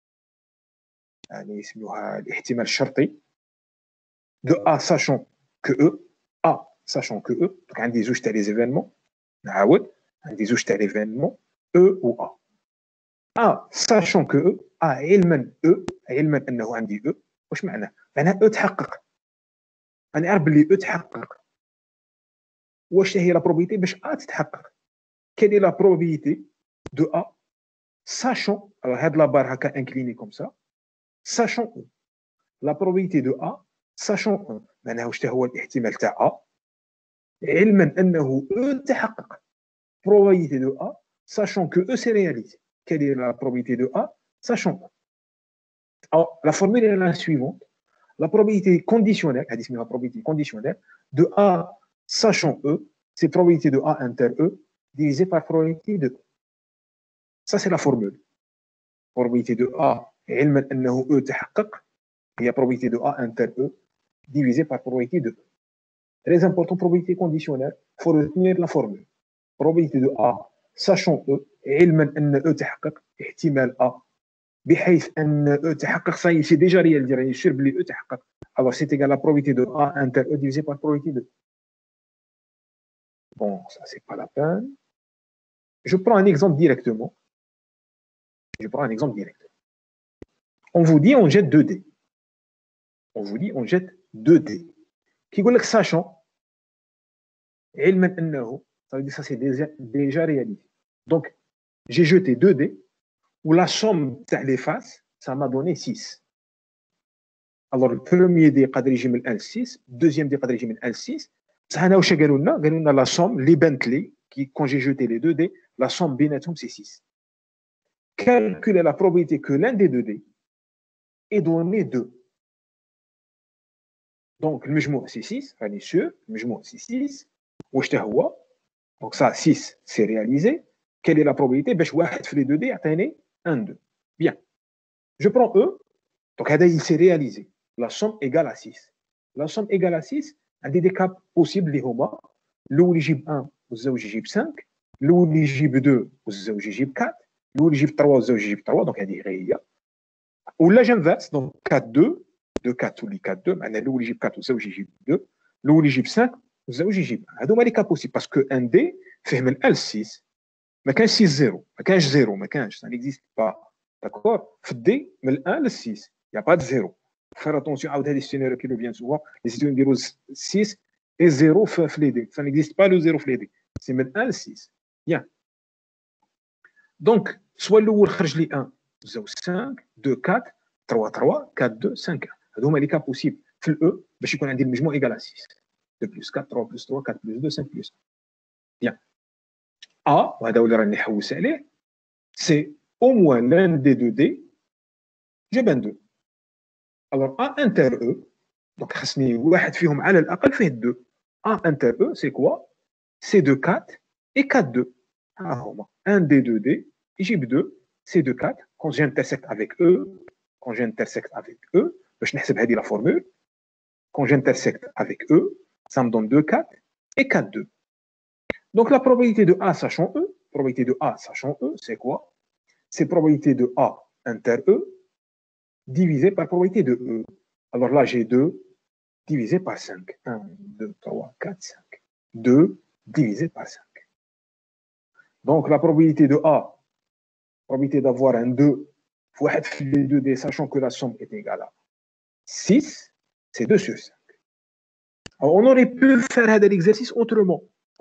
الاحتمال الشرطي, de A sachant que E, A sachant que E, donc عندي زوج تاع les événements, نعاود, عندي زوج تاع l'événement, E ou A. A sachant que E, A علما E, علما أنه عندي E, واش معناه؟ معناه E تحقق. أنا أعرف بلي E تحقق. واش هي لا probabilité باش A تتحقق؟ Quelle est la probabilité de A sachant, alors هاد la barre هكا inclinée comme ça, sachant E. La probabilité de A sachant E. معناه واش هو الاحتمال تاع A علما أنه E تحقق. Probabilité de A sachant que E c'est réalisé. Quelle est la probabilité de A sachant E? Alors, la formule est la suivante. La probabilité conditionnelle, la probabilité conditionnelle de A sachant E, c'est probabilité de A inter E divisé par probabilité de E. Ça, c'est la formule. probabilité de A علما أنه E تحقق هي probabilité de A inter E divisé par probabilité de E. Très important, probabilité conditionnelle, il faut retenir la formule. Probabilité de A, sachant E, علما أن E تحقق احتمال A بحيث أن E تحقق ça c'est déjà réalisé يعني sûr بلي E تحقق. Alors c'est égal à la probabilité de A inter E divisé par probabilité de E. Bon, ça c'est pas la peine. Je prends un exemple directement. On vous dit on jette 2 dés. Qui dit que sachant, علما أنه, ça veut dire que ça c'est déjà réalisé. Donc, j'ai jeté 2 dés où la somme des faces, ça m'a donné 6. Alors, le premier dé قادر يجي من 1 ل 6, le deuxième dé قادر يجي من 1 ل 6. بصح هنا واش قالوا لنا la somme اللي بانت لي quand j'ai jeté les 2 dés, la somme بيناتهم c'est 6. Calculer la probabilité que l'un des 2 dés ait donné 2. Donc, le مجموع c'est 6, راني sûr, le مجموع c'est 6. واش تا هو؟ Donc ça 6 c'est réalisé. Quelle est la probabilité باش واحد في les 2 dés يعطيني 1 2. Bien. Je prends E. Donc هذا il s'est réalisé. La somme égale à 6. La somme égale à 6, عندي des cas possibles اللي هما الاول يجيب 1 والزوج يجيب 5, الاول يجيب 2 والزوج يجيب 4, الاول يجيب 3 والزوج يجيب 3. Donc هذه غير هي. ولا جانفيرس donc 4 2 2 4 تولي 4 2 معناها الاول يجيب 4 والزوج يجيب 2, الاول يجيب 5 والزوج يجيب 1. هادو هما لي كا بوسيبل باسكو ان دي فيه من 1 ل 6. ما كانش 6 0, ما كانش 0, ما كانش ça n'existe pas. D'accord. في الدي من 1 ل 6 il y a pas de 0. Faire attention à هذه السيناريو qui revient souvent. Les étudiants يديروا 6 et 0 في les dés. Ça n'existe pas le 0 في les dés. C'est من 1 ل 6. Bien. Donc soit الاول خرج لي 1 زوج 5 2 4 3 3 4 2 5 1. هادو هما لي كا بوسيبل في الاو باش يكون عندي المجموع ايغال 6. 2 plus 4 3 plus 3 4 plus 2 5 plus 1. Bien. A, وهذا هو اللي راني نحوس عليه, c'est au moins l'un des 2 dés جاب 2. Alors A inter E, donc خصني واحد فيهم على الأقل فيه 2. A inter E, c'est quoi? C'est de 4 et 4 2. ها هما. Un des 2 dés يجيب 2, c'est de 4. Quand j'intersecte avec E, باش نحسب هذه la formule. Quand j'intersecte avec E, ça me donne 2 4 et 4 2. Donc la probabilité de A sachant E, c'est quoi? C'est probabilité de A inter E divisé par probabilité de E. Alors là, j'ai 2 divisé par 5. 1, 2, 3, 4, 5. 2 divisé par 5. Donc la probabilité de A, probabilité d'avoir un 2, واحد في les 2 dés, sachant que la somme est égale à 6, c'est 2 sur 5. Alors on aurait pu faire هذا l'exercice autrement.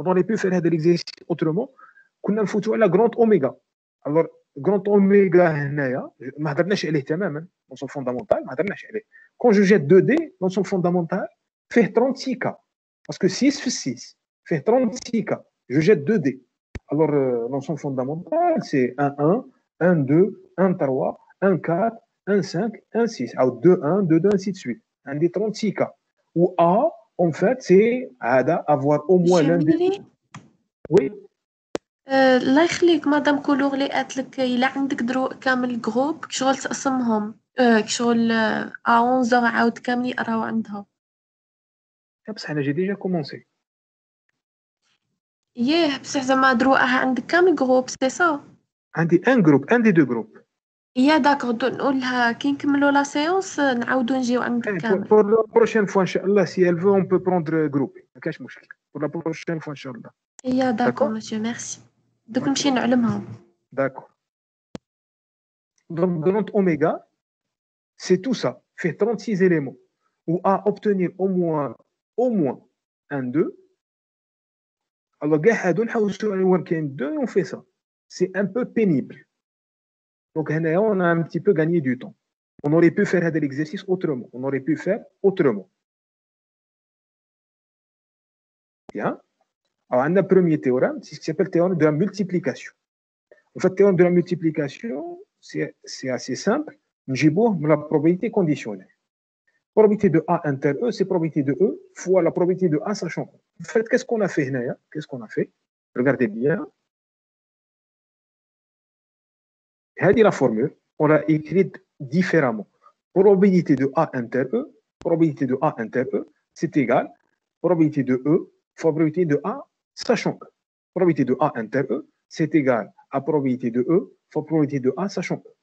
كنا نفوتوا على grand oméga. Alors grand oméga هنايا ما هضرناش عليه تماما dans son fondamental, ما هضرناش عليه. Quand je jette 2D dans son fondamental, فيه 36 cas. Parce que 6 في 6 فيه 36 cas. Je jette 2D. Alors dans son fondamental, c'est 1 1 1 2 1 3 1 4 1 5 1 6 ou 2 1 2 2 ainsi de suite. Un des 36 cas. Où A en fait c'est avoir au moins l'un des. Oui. الله يخليك مادام كولور لي قالت لك الا عندك درو كامل جروب شغل تقسمهم شغل 11 عاود كامل يقراو عندها. بصح انا جي ديجا كومونسي. ياه بصح زعما دروها عندك كامل جروب سي سا. عندي ان جروب ان دي دو جروب. يا داكور نقولها كي نكملوا لا سيونس نعاودو نجيو عندك كامل. pour la prochaine fois ان شاء الله si elle veut on peut prendre groupe ما كاش مشكل. pour la prochaine fois ان شاء الله. يا داكور مسيو ميرسي. دوك نمشي نعلمها. D'accord. Donc, grand oméga, c'est tout ça, fait 36 éléments, où à obtenir au moins un 2. Alors, on fait ça. C'est un peu pénible. Donc, on a un petit peu gagné du temps. On aurait pu faire l'exercice autrement. Bien. Alors, on a un premier théorème, c'est ce qui s'appelle le théorème de la multiplication. En fait, le théorème de la multiplication, c'est assez simple. Njibour, la probabilité conditionnelle. Probabilité de A inter E, c'est probabilité de E fois la probabilité de A sachant E. En fait, qu'est-ce qu'on a fait, Naya? Regardez bien. هذه la formule. on l'a écrit différemment. Probabilité de A inter E, probabilité de A inter E, c'est égal probabilité de E fois probabilité de A sachant E. Probabilité de A inter E, c'est égal à probabilité de E fois probabilité de A sachant E.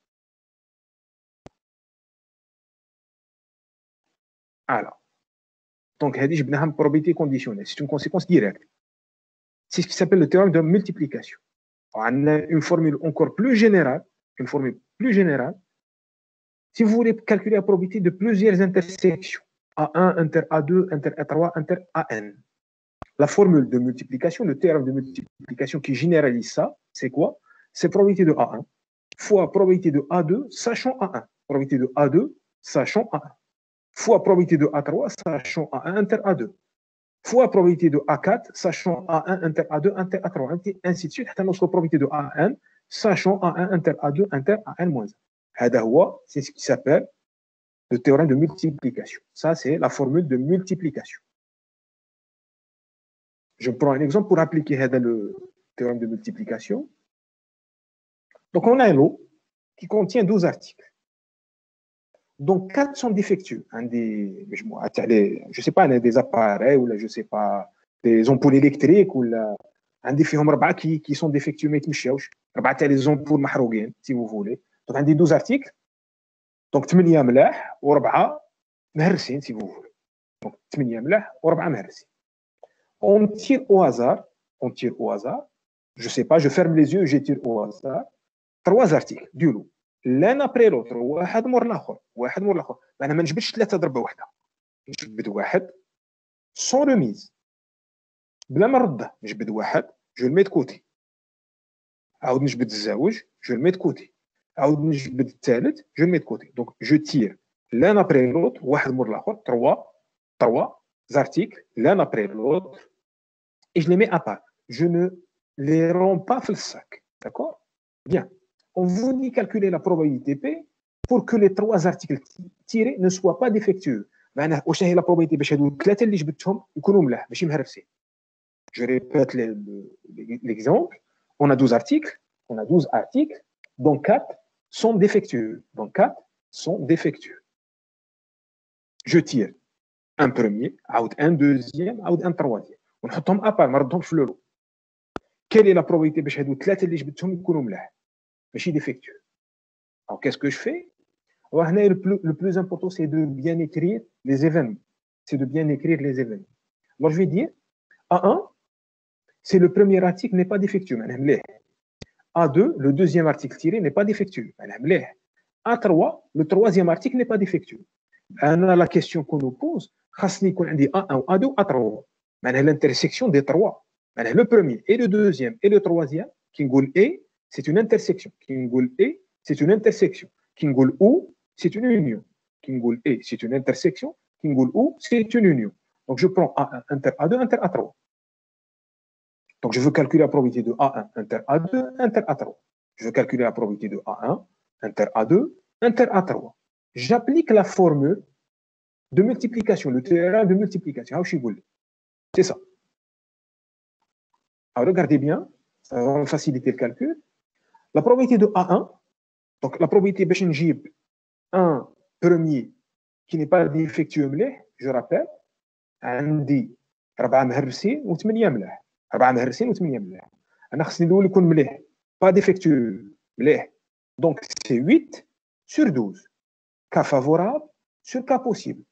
Alors, donc, je vais une probabilité conditionnelle. C'est une conséquence directe. C'est ce qui s'appelle le théorème de multiplication. On a une formule encore plus générale, une formule plus générale. Si vous voulez calculer la probabilité de plusieurs intersections, A1 inter A2 inter A3 inter AN, la formule de multiplication, le théorème de multiplication qui généralise ça, c'est quoi? C'est probabilité de A1 fois probabilité de A2 sachant A1. Probabilité de A2 sachant A1 fois probabilité de A3 sachant A1 inter A2 fois probabilité de A4 sachant A1 inter A2 inter A3 ainsi de suite حتى نوصلوا probabilité de A1 sachant A1 inter A2 inter AN-1. C'est ce qui s'appelle le théorème de multiplication. Ça, c'est la formule de multiplication. Je prends un exemple pour appliquer le théorème de multiplication. Donc, on a un lot qui contient 12 articles. Donc, 4 sont défectueux. Je ne sais pas, des appareils ou je ne sais pas, des ampoules électriques ou عندي فيهم 4 qui sont défectueux ما يتمشاوش 4 تاع لي زومبول محروقين si vous voulez. Donc عندي 12 articles. Donc 8 ملاح و4 مهرسين si vous voulez. Donc 8 ملاح و4 مهرسين. On tire au hasard, je ne sais pas, je ferme les yeux, je tire au hasard 3 articles du lot. l'un après l'autre واحد مور الاخر انا ما نجبدش 3 ضربه واحده نجبد واحد sans remise بلا ما نرده نجبد واحد جو الميت كوتي عاود نجبد الزوج جو الميت كوتي عاود نجبد الثالث جو الميت كوتي دونك جو تير l'un après l'autre واحد مور الاخر 3 articles l'un après l'autre et je les mets à part je ne les rends pas dans le sac d'accord bien. On voulait calculer la probabilité P pour que les 3 articles tirés ne soient pas défectueux. واش هي la probabilité باش هادو الثلاثه اللي جبدتهم يكونوا ملاح ماشي مهرسين. Je répète l'exemple. On a 12 articles, dont 4 sont défectueux. Je tire un premier, un deuxième, un troisième. ونحطهم à part, ما نردهمش في le lot. Quelle est la probabilité باش هادو الثلاثه اللي جبدتهم يكونوا ملاح ماشي défectueux. Alors, qu'est-ce que je fais? Le plus important, c'est de bien écrire les événements. Alors, je vais dire, A1, c'est le premier article n'est pas défectueux. A2, le deuxième article tiré n'est pas défectueux. A3, le troisième article n'est pas défectueux. La question qu'on nous pose, A1 ou A2 ou A3. L'intersection des 3. Le premier et le deuxième et le troisième, qui est c'est une intersection. Kingul E, c'est une intersection. Kingul U, c'est une union. Kingul E, c'est une intersection. Kingul U, c'est une union. Donc, je prends A1 inter A2 inter A3. Donc, je veux calculer la probabilité de A1 inter A2 inter A3. Je veux calculer la probabilité de A1 inter A2 inter A3. J'applique la formule de multiplication, le théorème de multiplication. C'est ça. Alors, regardez bien, ça va faciliter le calcul. La probabilité de A1, donc la probabilité de un premier qui n'est pas défectueux, je rappelle, عندي 4 مهرسين و8 ملاح 4 مهرسين و8 ملاح انا خصني الاول يكون مليح pas défectueux مليح donc c'est 8 sur 12 cas favorable sur cas possible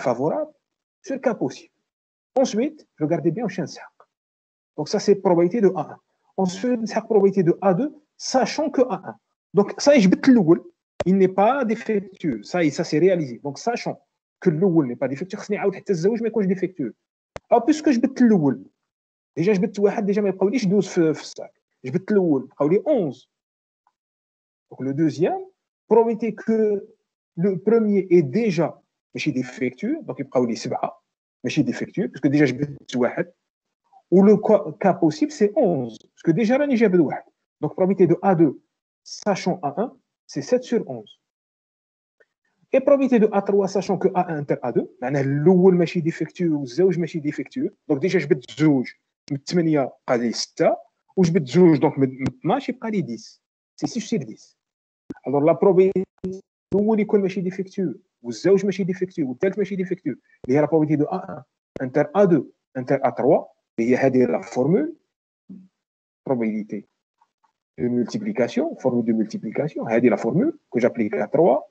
ensuite regardez bien واش نسحق donc ça c'est probabilité de A1 ensuite نسحق probabilité de A2 sachant que A1 donc ça جبت الاول il n'est pas défectueux ça c'est réalisé donc sachant que الاول n'est pas défectueux خصني نعاود حتى الزوج ما يكونش défectueux او بيسكو جبت الاول ديجا جبت واحد ديجا ما يبقاوليش 12 في الساك جبت الاول بقاو لي 11 donc le deuxième probabilité que le premier est déjà ماشي défectueux donc يبقاو لي 7 ماشي défectueux parce que déjà جبت واحد ou le cas possible c'est 11 parce que déjà راني جابد واحد donc probabilité de A2 sachant A1 c'est 7 sur 11 et probabilité de A3 sachant que A1 inter A2 معناه الاول ماشي défectueux والزوج ماشي défectueux donc déjà جبت زوج من 8 بقى لي 6 وجبت زوج دونك من 12 يبقى لي 10 c'est 6 sur 10 Alors la probabilité الاول يكون ماشي ديفيكتيو والزوج ماشي ديفيكتيو والثالث ماشي ديفيكتيو اللي هي لا probabilité de A1 inter A2 inter A3 اللي هي هذه لا فورمول probabilité de multiplication, formule de multiplication, هذه la formule que j'applique à 3.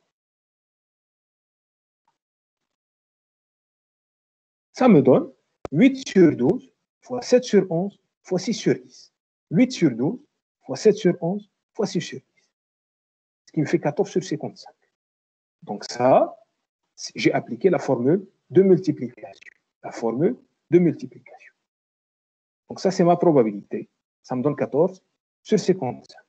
Ça me donne 8 sur 12 fois 7 sur 11 fois 6 sur 10. 8 sur 12 fois 7 sur 11 fois 6 sur 10. Ce qui me fait 14 sur 55. Donc ça, j'ai appliqué la formule de multiplication. La formule de multiplication. Donc ça, c'est ma probabilité. Ça me donne 14 sur 55.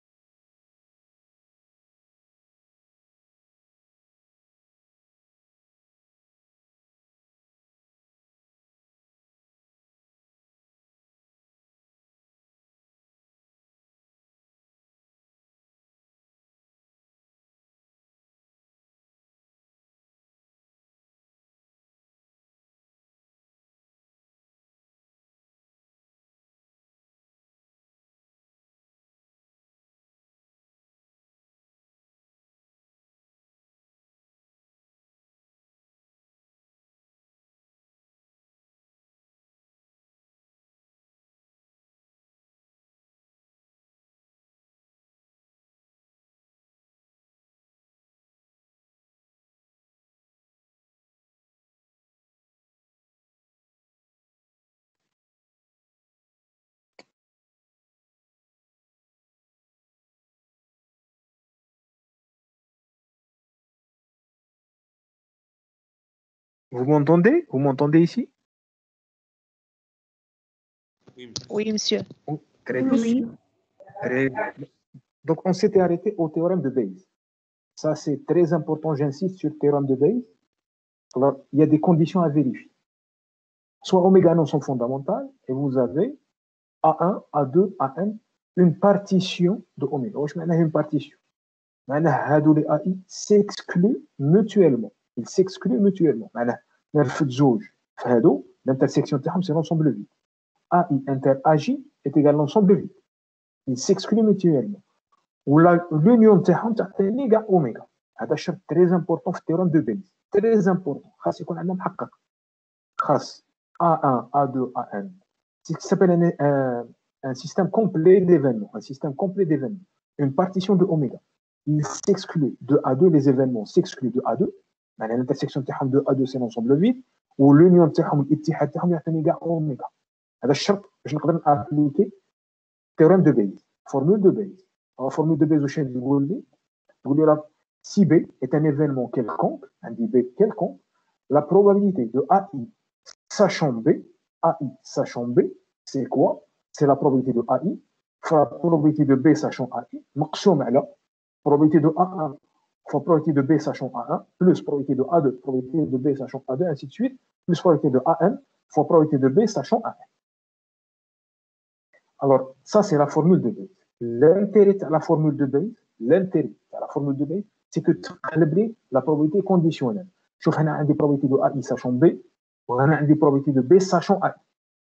Vous m'entendez? Vous m'entendez ici? Oui, monsieur. Oh, très bien. Très bien. Donc, on s'était arrêté au théorème de Bayes. Ça, c'est très important. J'insiste sur le théorème de Bayes. Alors, il y a des conditions à vérifier. Soit oméga non sont fondamentales, et vous avez A1, A2, AN, une partition de oméga. Je mets une partition. Maintenant, les AI s'excluent mutuellement. Ils s'excluent mutuellement. L'intersection c'est l'ensemble vide. AI inter AJ est égal à l'ensemble vide. Ils s'excluent mutuellement. L'union de oméga. C'est très important dans le théorème de Bayes. Très important. خاص يكون عندنا محقق. خاص A1, A2, AN. C'est ce qui s'appelle un système complet d'événements. Un système complet d'événements. Une partition de oméga. Il s'exclut de A2, les événements s'excluent de A2. L'intersection de A2, c'est l'ensemble vide. Ou l'union de l'itihad يعطيني كاع oméga. هذا الشرط باش نقدر appliquer théorème de Bayes. Formule de Bayes. La formule de Bayes واش تقول لي si B est un événement quelconque, un B quelconque, la probabilité de AI sachant B, c'est quoi? C'est la probabilité de AI, fois la probabilité de B sachant AI, مقسوم على probabilité de A1 fois probabilité de B sachant A1, plus probabilité de A2, probabilité de B sachant A2, ainsi de suite, plus probabilité de AN fois probabilité de B sachant AN. Alors, ça, c'est la formule de Bayes. L'intérêt de la formule de Bayes, c'est que tu calibres la probabilité conditionnelle. Je vois une probabilité de AI sachant B, ou une probabilité de B sachant AI.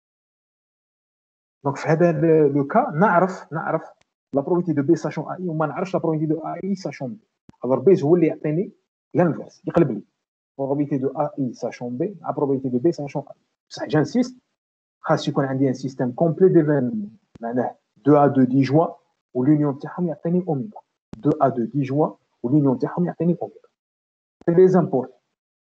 Donc, dans le cas, on la probabilité de B sachant AI, ou on la probabilité de AI sachant B. Alors, Bayes, vous voulez l'inverse. Il calibre la probabilité de AI sachant B, la probabilité de B sachant AI. J'insiste, il y a un système complet d'événements. 2A2 disjoint ou l'union تاعهم يعطيني oméga. 2A2 disjoint ou l'union تاعهم يعطيني oméga. C'est les importants.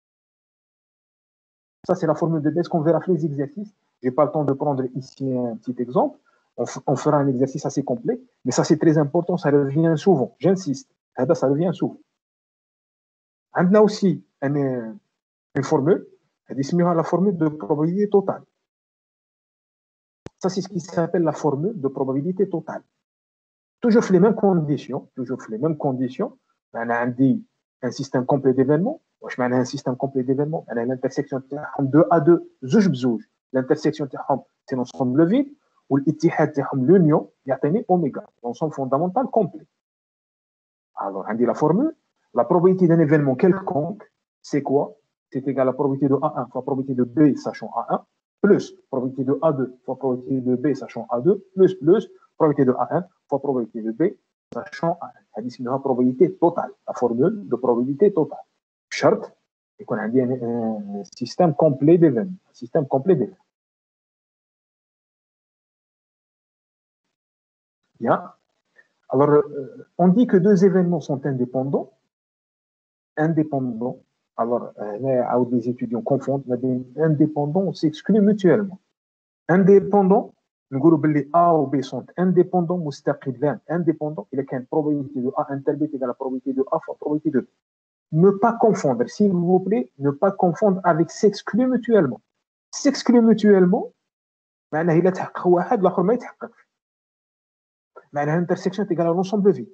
Ça, c'est la formule de Bayes qu'on verra les exercices. Je n'ai pas le temps de prendre ici un petit exemple. On fera un exercice assez complet, mais ça, c'est très important. Ça revient souvent. J'insiste. Ça revient souvent. On a aussi une formule. Elle la formule de probabilité totale. Ça, c'est ce qui s'appelle la formule de probabilité totale. Toujours les mêmes conditions. On a un système complet d'événements. واش معناها un système complet d'événements? L'intersection تاعهم 2 à 2 زوج بزوج. L'intersection تاعهم c'est l'ensemble vide والاتحاد تاعهم l'union يعطيني oméga, l'ensemble fondamental complet. Alors, on dit la formule, la probabilité d'un événement quelconque, c'est quoi? C'est égal à la probabilité de A1 fois probabilité de B sachant A1 plus probabilité de A2 fois probabilité de B sachant A2 plus probabilité de A1 fois probabilité de B sachant A. هذه اسمها probabilité totale, la formule de probabilité totale. بشرط يكون عندي un système complet d'événements, un système complet d'événements. Bien. Alors, on dit que deux événements sont indépendants. Alors, les étudiants confondent, indépendants s'excluent mutuellement. Indépendants, nous disons que A ou B sont indépendants, indépendants, il y a une probabilité de A interbe égale à la probabilité de A fois probabilité de B. Ne pas confondre, s'il vous plaît, ne pas confondre avec s'excluent mutuellement. S'excluent mutuellement, معناه إلا تحقق واحد الآخر ما يتحققش. معناها l'intersection est égale à l'ensemble vide.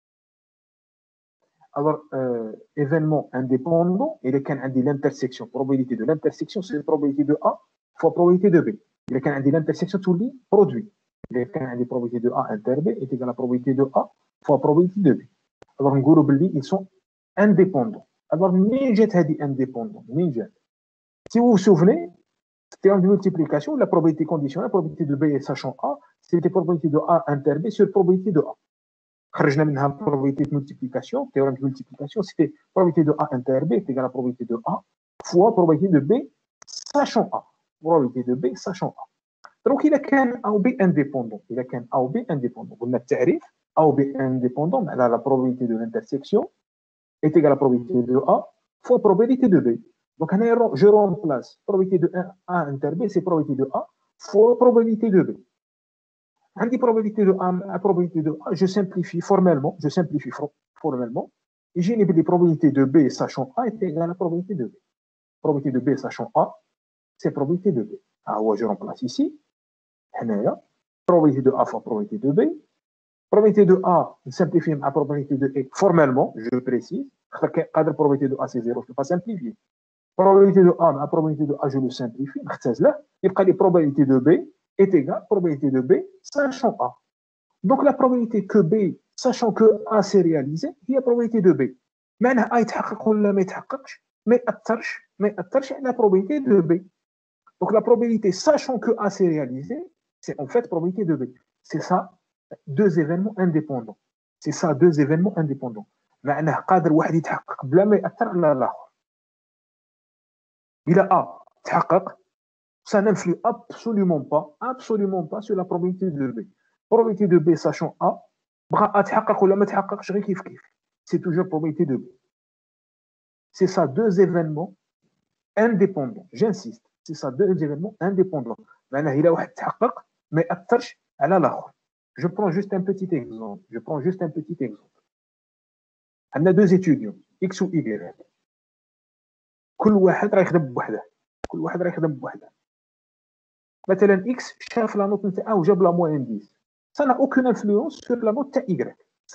Alors, événement indépendant, il y a l'intersection, probabilité de l'intersection, c'est la probabilité de A fois probabilité de B. Il y a l'intersection tous les produits. Il y a la probabilité de A inter B est égale à la probabilité de A fois probabilité de B. Alors, ils sont indépendants. Alors, indépendant. Si vous vous souvenez, théorème de multiplication, la probabilité conditionnelle, la probabilité de B sachant A, c'était probabilité de A inter B sur probabilité de A. خرجنا منها probabilité de multiplication, théorème de multiplication, c'était probabilité de A inter B est égale à la probabilité de A fois probabilité de B sachant A. Probabilité de B sachant A. Donc, il y a qu'un A ou B indépendant. Il y a qu'un A ou B indépendant. On a le tarif A ou B indépendant, la probabilité de l'intersection est égale à la probabilité de A fois probabilité de B. Donc, je remplace probabilité de A inter B, c'est probabilité de A fois probabilité de B. عندي probabilité de A, probabilité de A, je simplifie formellement, يجيني بلي probabilité de B sachant A est égale à la probabilité de B. Probabilité de B sachant A, c'est probabilité de B. Alors, je remplace ici, probabilité de A fois probabilité de B. Probabilité de A, je simplifie à probabilité de B formellement, je précise. Cadre probabilité de A, c'est 0, je ne peux pas simplifier. Probabilité de A, probabilité de A, je le simplifie. Il y a probabilité de B est égale à la probabilité de B sachant A. Donc la probabilité que B, sachant que A s'est réalisé, il y a la probabilité de B. معناها A يتحقق ولا ما يتحققش ما يأثرش على la probabilité de B. Donc la probabilité sachant que A s'est réalisé, c'est en fait la probabilité de B. C'est ça, deux événements indépendants. معناها قادر واحد يتحقق بلا ما يأثر على الآخر. إلا A تحقق, ça n'influe absolument pas sur la probabilité de B. Probabilité de B sachant A, بغا A تحقق ولا ما تحققش غير كيف كيف. C'est toujours probabilité de B. C'est ça, deux événements indépendants. J'insiste, c'est ça, deux événements indépendants. معناه إلا واحد تحقق ما يأثرش على الآخر. Je prends juste un petit exemple. On a deux étudiants, X ou Y. كل واحد راه يخدم بوحده. مثلا X شاف la note نتاعه وجاب la moyenne 10. Ça n'a aucune influence sur la note de Y.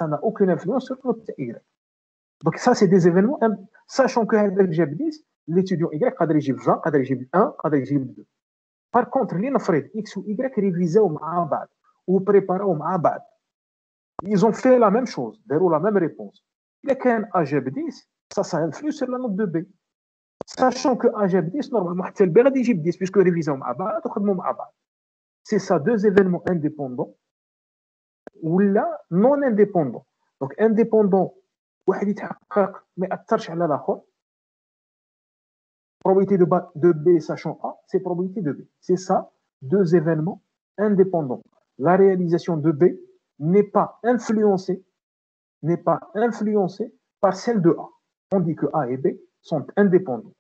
Donc ça, c'est des événements, sachant que l'étudiant Y قادر يجيب 20, قادر يجيب 1, قادر يجيب 2. Par contre, اللي نفرض X ou Y révisaو مع بعض ou préparou مع بعض. Ils ont fait la même chose, داروا la même réponse. إلا كان A جاب 10, ça influe sur la note de B. Sachant que A جاب 10, normalement حتى B غادي يجيب 10 puisque révisaو مع بعض وخدموا مع بعض. C'est ça, deux événements indépendants ou là non indépendants. Donc indépendant, واحد يتحقق ما يأثرش على الآخر. Probabilité de B sachant A, c'est probabilité de B. C'est ça, deux événements indépendants. La réalisation de B n'est pas influencée par celle de A. On dit que A et B sont indépendants.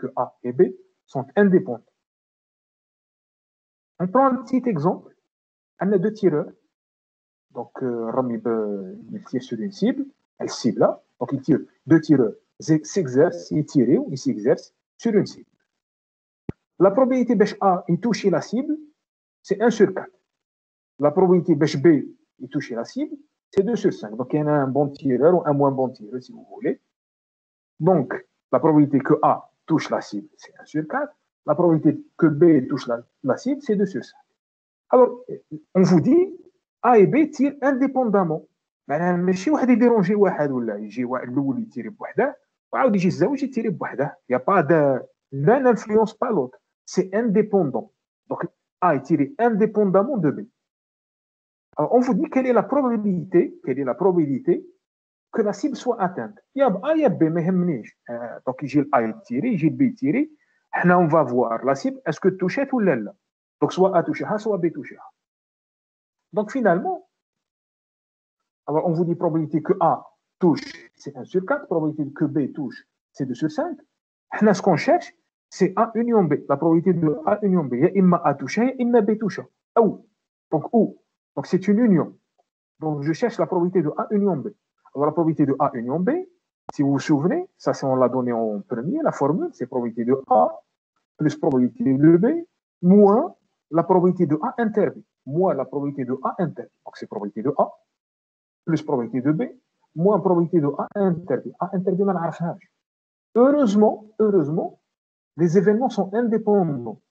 On prend un petit exemple. On a deux tireurs. Donc, Rami il tire sur une cible. Elle cible là. Donc, il tire. Deux tireurs s'exercent, ils tirent ou ils s'exercent sur une cible. La probabilité que A il touche la cible, c'est 1 sur 4. La probabilité que B il touche la cible, c'est 2 sur 5. Donc, il y a un bon tireur ou un moins bon tireur, si vous voulez. Donc, la probabilité que A touche la cible, c'est 1 sur 4. La probabilité que B touche la cible, c'est 2 sur 5. Alors, on vous dit, A et B tirent indépendamment. معناها ماشي واحد يديرونجي واحد ولا يجي واحد الاول يتيري بوحده وعاود يجي الزوج يتيري بوحده. Il y a pas de l'un n'influence pas l'autre. C'est indépendant. Donc A est tiré indépendamment de B. Alors, on vous dit quelle est la probabilité que la cible soit atteinte. Il y a A, il y a B, mais donc il y a A tiré, il y a B tiré. On va voir la cible, est-ce que touché ou là. Donc soit A touché, soit B touché. Donc finalement, alors on vous dit probabilité que A touche, c'est 1 sur 4, probabilité que B touche, c'est 2 sur 5. Ce qu'on cherche, c'est A union B. La probabilité de A union B. Il y a imma A touché, imma B touché. Où? Donc où? Donc c'est une union. Donc je cherche la probabilité de A union B. Alors la probabilité de A union B, si vous vous souvenez, ça c'est on l'a donné en premier, la formule, c'est probabilité de A plus probabilité de B moins la probabilité de A inter B. Moins la probabilité de A inter B. Donc c'est probabilité de A plus probabilité de B moins probabilité de A inter B. A inter B, heureusement, les événements sont indépendants.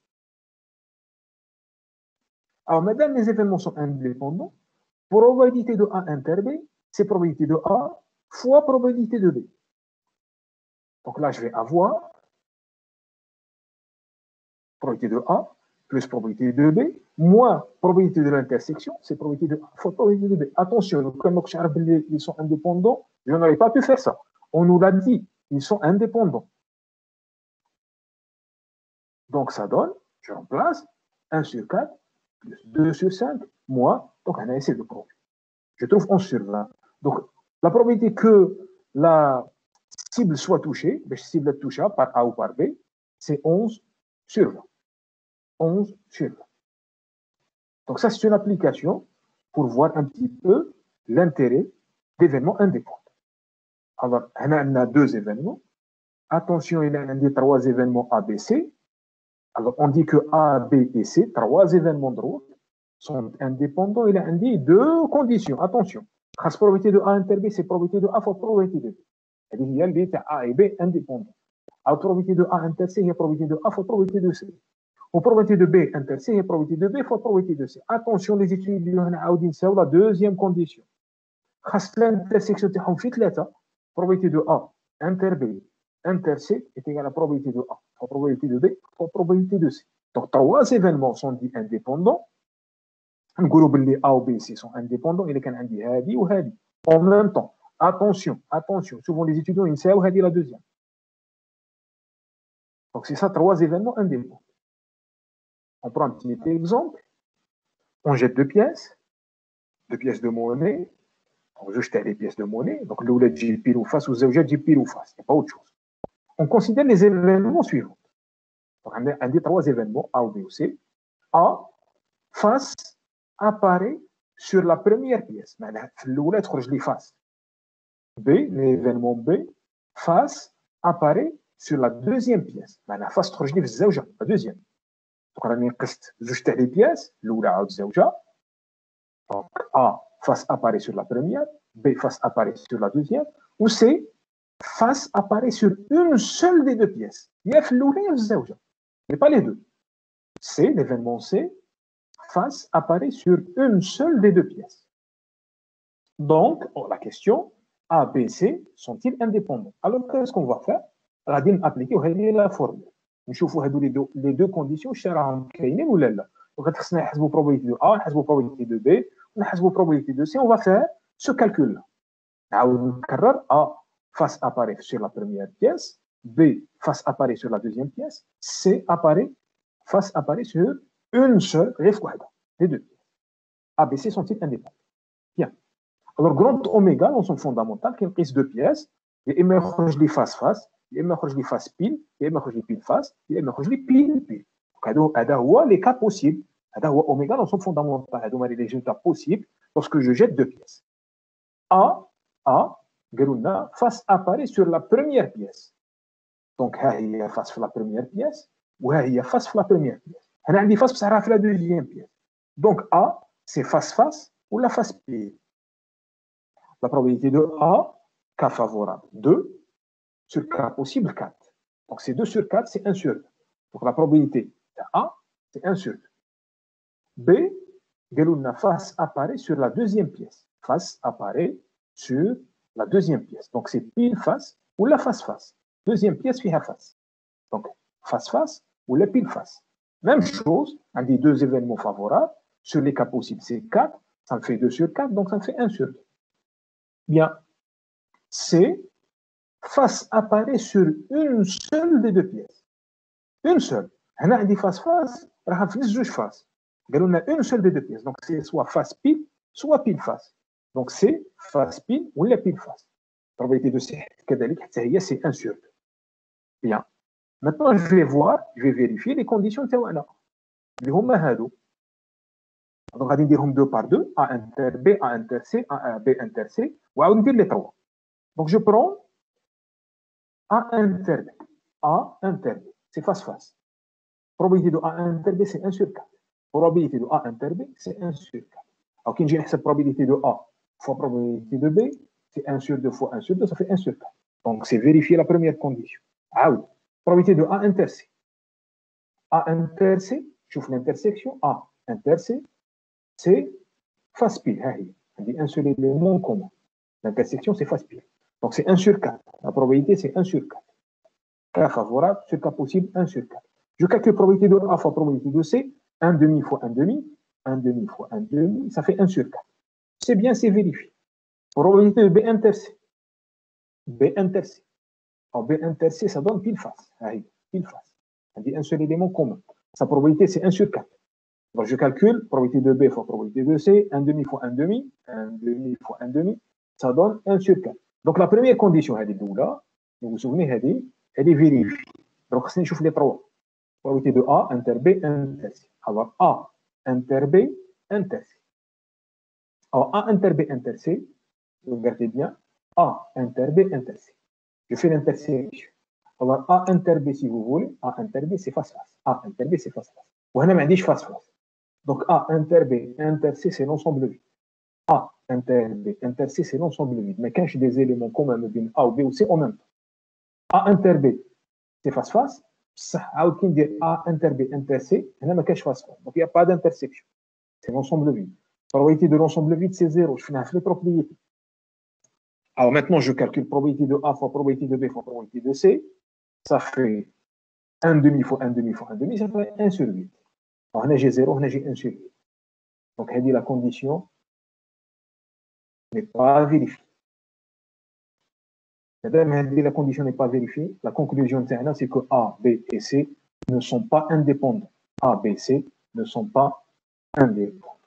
Alors, madame, les événements sont indépendants. Probabilité de A inter B, c'est probabilité de A fois probabilité de B. Donc là, je vais avoir probabilité de A plus probabilité de B moins probabilité de l'intersection, c'est probabilité de A fois probabilité de B. Attention, comme ils sont indépendants, je n'aurais pas pu faire ça. On nous l'a dit, ils sont indépendants. Donc ça donne, je remplace 1 sur 4 plus 2 sur 5 moins, donc on a essayé de prouver. Je trouve 11 sur 20. Donc la probabilité que la cible soit touchée, la cible est touchée par A ou par B, c'est 11 sur 20. 11 sur 20. Donc ça, c'est une application pour voir un petit peu l'intérêt d'événements indépendants. Alors, on a 2 événements. Attention, il y a 3 événements ABC. Alors, on dit que A, B et C, 3 événements de route, sont indépendants. Il y a 2 conditions. Attention. La probabilité de A inter B, c'est probabilité de A fois probabilité de B. C'est-à-dire qu'il y a A et B indépendants. La probabilité de A inter C, il y a probabilité de A fois probabilité de C. La probabilité de B inter C, il y a probabilité de B fois probabilité de C. Attention, les étudiants, on a la deuxième condition. L'intersection de 3, probabilité de A inter B inter C est égale à la probabilité de A fois probabilité de B fois probabilité de C. Donc, 3 événements sont dits indépendants. Un groupe les A ou B et C sont indépendants. Il y a un hadi ou hadi. En même temps, attention. Souvent, les étudiants, ils savent hadi la deuxième. Donc, c'est ça, 3 événements indépendants. On prend un petit exemple. On jette 2 pièces de monnaie. On jette les pièces de monnaie. Donc, l'oulad dit pile ou face, ou zéouja dit pile ou face. Il n'y a pas autre chose. On considère les événements suivants. Donc, on a des 3 événements, A ou B ou C. A, face, apparaît sur la première pièce. L'oulad, je les face. B, l'événement B, face, apparaît sur la deuxième pièce. La face, je les zéouja, la deuxième. Donc, on a mis les pièces, l'oula ou zéouja. Donc, A, face apparaît sur la première, B, face apparaît sur la deuxième, ou C, face apparaît sur une seule des 2 pièces. Il y a l'oula ou zéouja, mais pas les deux. C, l'événement C, face apparaît sur une seule des 2 pièces. Donc, la question, A, B, C sont-ils indépendants? Alors, qu'est-ce qu'on va faire? On va appliquer la formule. نشوفوا هذو les deux conditions واش راهم كاينين ولا لا. Donc خصنا نحسبوا probabilité de A, نحسبوا probabilité de B, ونحسبوا probabilité de C. On va faire ce calcul là. نعاود نكرر. A face apparaît sur la première pièce, B face apparaît sur la deuxième pièce, C face apparaît sur une seule غير واحده les deux pièces. A, B, C sont-ils indépendants? Bien. Alors grand oméga dans son fondamental qui est 2 pièces, et إما يخرج لي face يا اما يخرج لي فاس بيل يا اما يخرج لي بيل فاس يا اما يخرج لي بيل. هذا هو لي كا بوسيبل. هذا هو اوميغا دون سون فوندامونتال. هذوما لي ريزولتا بوسيبل lorsque je jette 2 pièces. قالوا لنا فاس اباري sur la première pièce. دونك ها هي فاس في la première pièce وها هي فاس في la première pièce. هنا عندي فاس بصح راه في la deuxième pièce. Donc A c'est face ou la face P. La probabilité de A cas favorable 2 sur cas possible 4. Donc c'est 2 sur 4, c'est 1 sur 2. Donc la probabilité de A, c'est 1 sur 2. B, la face apparaît sur la deuxième pièce. Face apparaît sur la deuxième pièce. Donc c'est pile face ou la face. Deuxième pièce, fiha face. Donc face ou la pile face. Même chose, on dit 2 événements favorables. Sur les cas possibles, c'est 4. Ça me fait 2 sur 4, donc ça me fait 1 sur 2. Bien, C, face apparaît sur une seule des deux pièces. Une seule. On a dit face-face, on a fait deux faces. On a une seule des deux pièces. Donc, c'est soit face-pile, soit pile-face. Donc, c'est face-pile ou la pile-face. La probabilité de C, c'est 1 sur 2. Bien. Maintenant, je vais vérifier les conditions de Tawana. Les hum hadou. Donc, on va dire 2 par 2, A inter B, A inter C, A B inter C, ou on va dire les 3. Donc, je prends A inter B. A inter B, c'est face-face. Probabilité de A inter B, c'est 1 sur 4. Probabilité de A inter B, c'est 1 sur 4. Alors, quand j'ai la probabilité de A fois probabilité de B, c'est 1 sur 2 fois 1 sur 2, ça fait 1 sur 4. Donc, c'est vérifier la première condition. Ah oui. Probabilité de A inter C. A inter C, je fais l'intersection. A inter C, c'est face pile. On dit un seul élément commun. L'intersection, c'est face pile. Donc, c'est 1 sur 4. La probabilité, c'est 1 sur 4. Cas favorable, sur cas possible, 1 sur 4. Je calcule probabilité de A fois probabilité de C. 1 demi fois 1 demi. 1 demi fois 1 demi, ça fait 1 sur 4. C'est bien, c'est vérifié. Probabilité de B inter C. B inter C. Alors, B inter C, ça donne pile face. Pile face. On dit un seul élément commun. Sa probabilité, c'est 1 sur 4. Donc, je calcule probabilité de B fois probabilité de C. 1 demi fois 1 demi. 1 demi fois 1 demi. Ça donne 1 sur 4. Donc, la première condition, vous vous souvenez, elle est vérifiée. Donc, si je fais les 3. Probabilité de A inter B inter C. Alors, A inter B inter C. Alors, A inter B inter C, vous regardez bien, A inter B inter C. Je fais l'intersection. Alors, A inter B, si vous voulez, A inter B, c'est face-face. A inter B, c'est face-face. Ou on a dit face-face. Donc, A inter B inter C, c'est l'ensemble vide. A inter B inter C, c'est l'ensemble vide. Mais quand j'ai des éléments communs, A ou B ou C en même temps. A inter B, c'est face-face. Ça a aucun dire A inter B inter C, et là, je cache face-face. Donc, il n'y a pas d'intersection. C'est l'ensemble vide. La probabilité de l'ensemble vide, c'est 0. Je fais les propriétés. Alors maintenant, je calcule probabilité de A fois probabilité de B fois probabilité de C. Ça fait 1 demi fois 1 demi fois 1 demi, ça fait 1 sur 8. Alors, on a j'ai 0, on a j'ai 1 sur 8. Donc, elle dit la condition n'est pas vérifiée. Madame, elle dit la condition n'est pas vérifiée. La conclusion de c'est que A, B et C ne sont pas indépendants. A, B, C ne sont pas indépendants.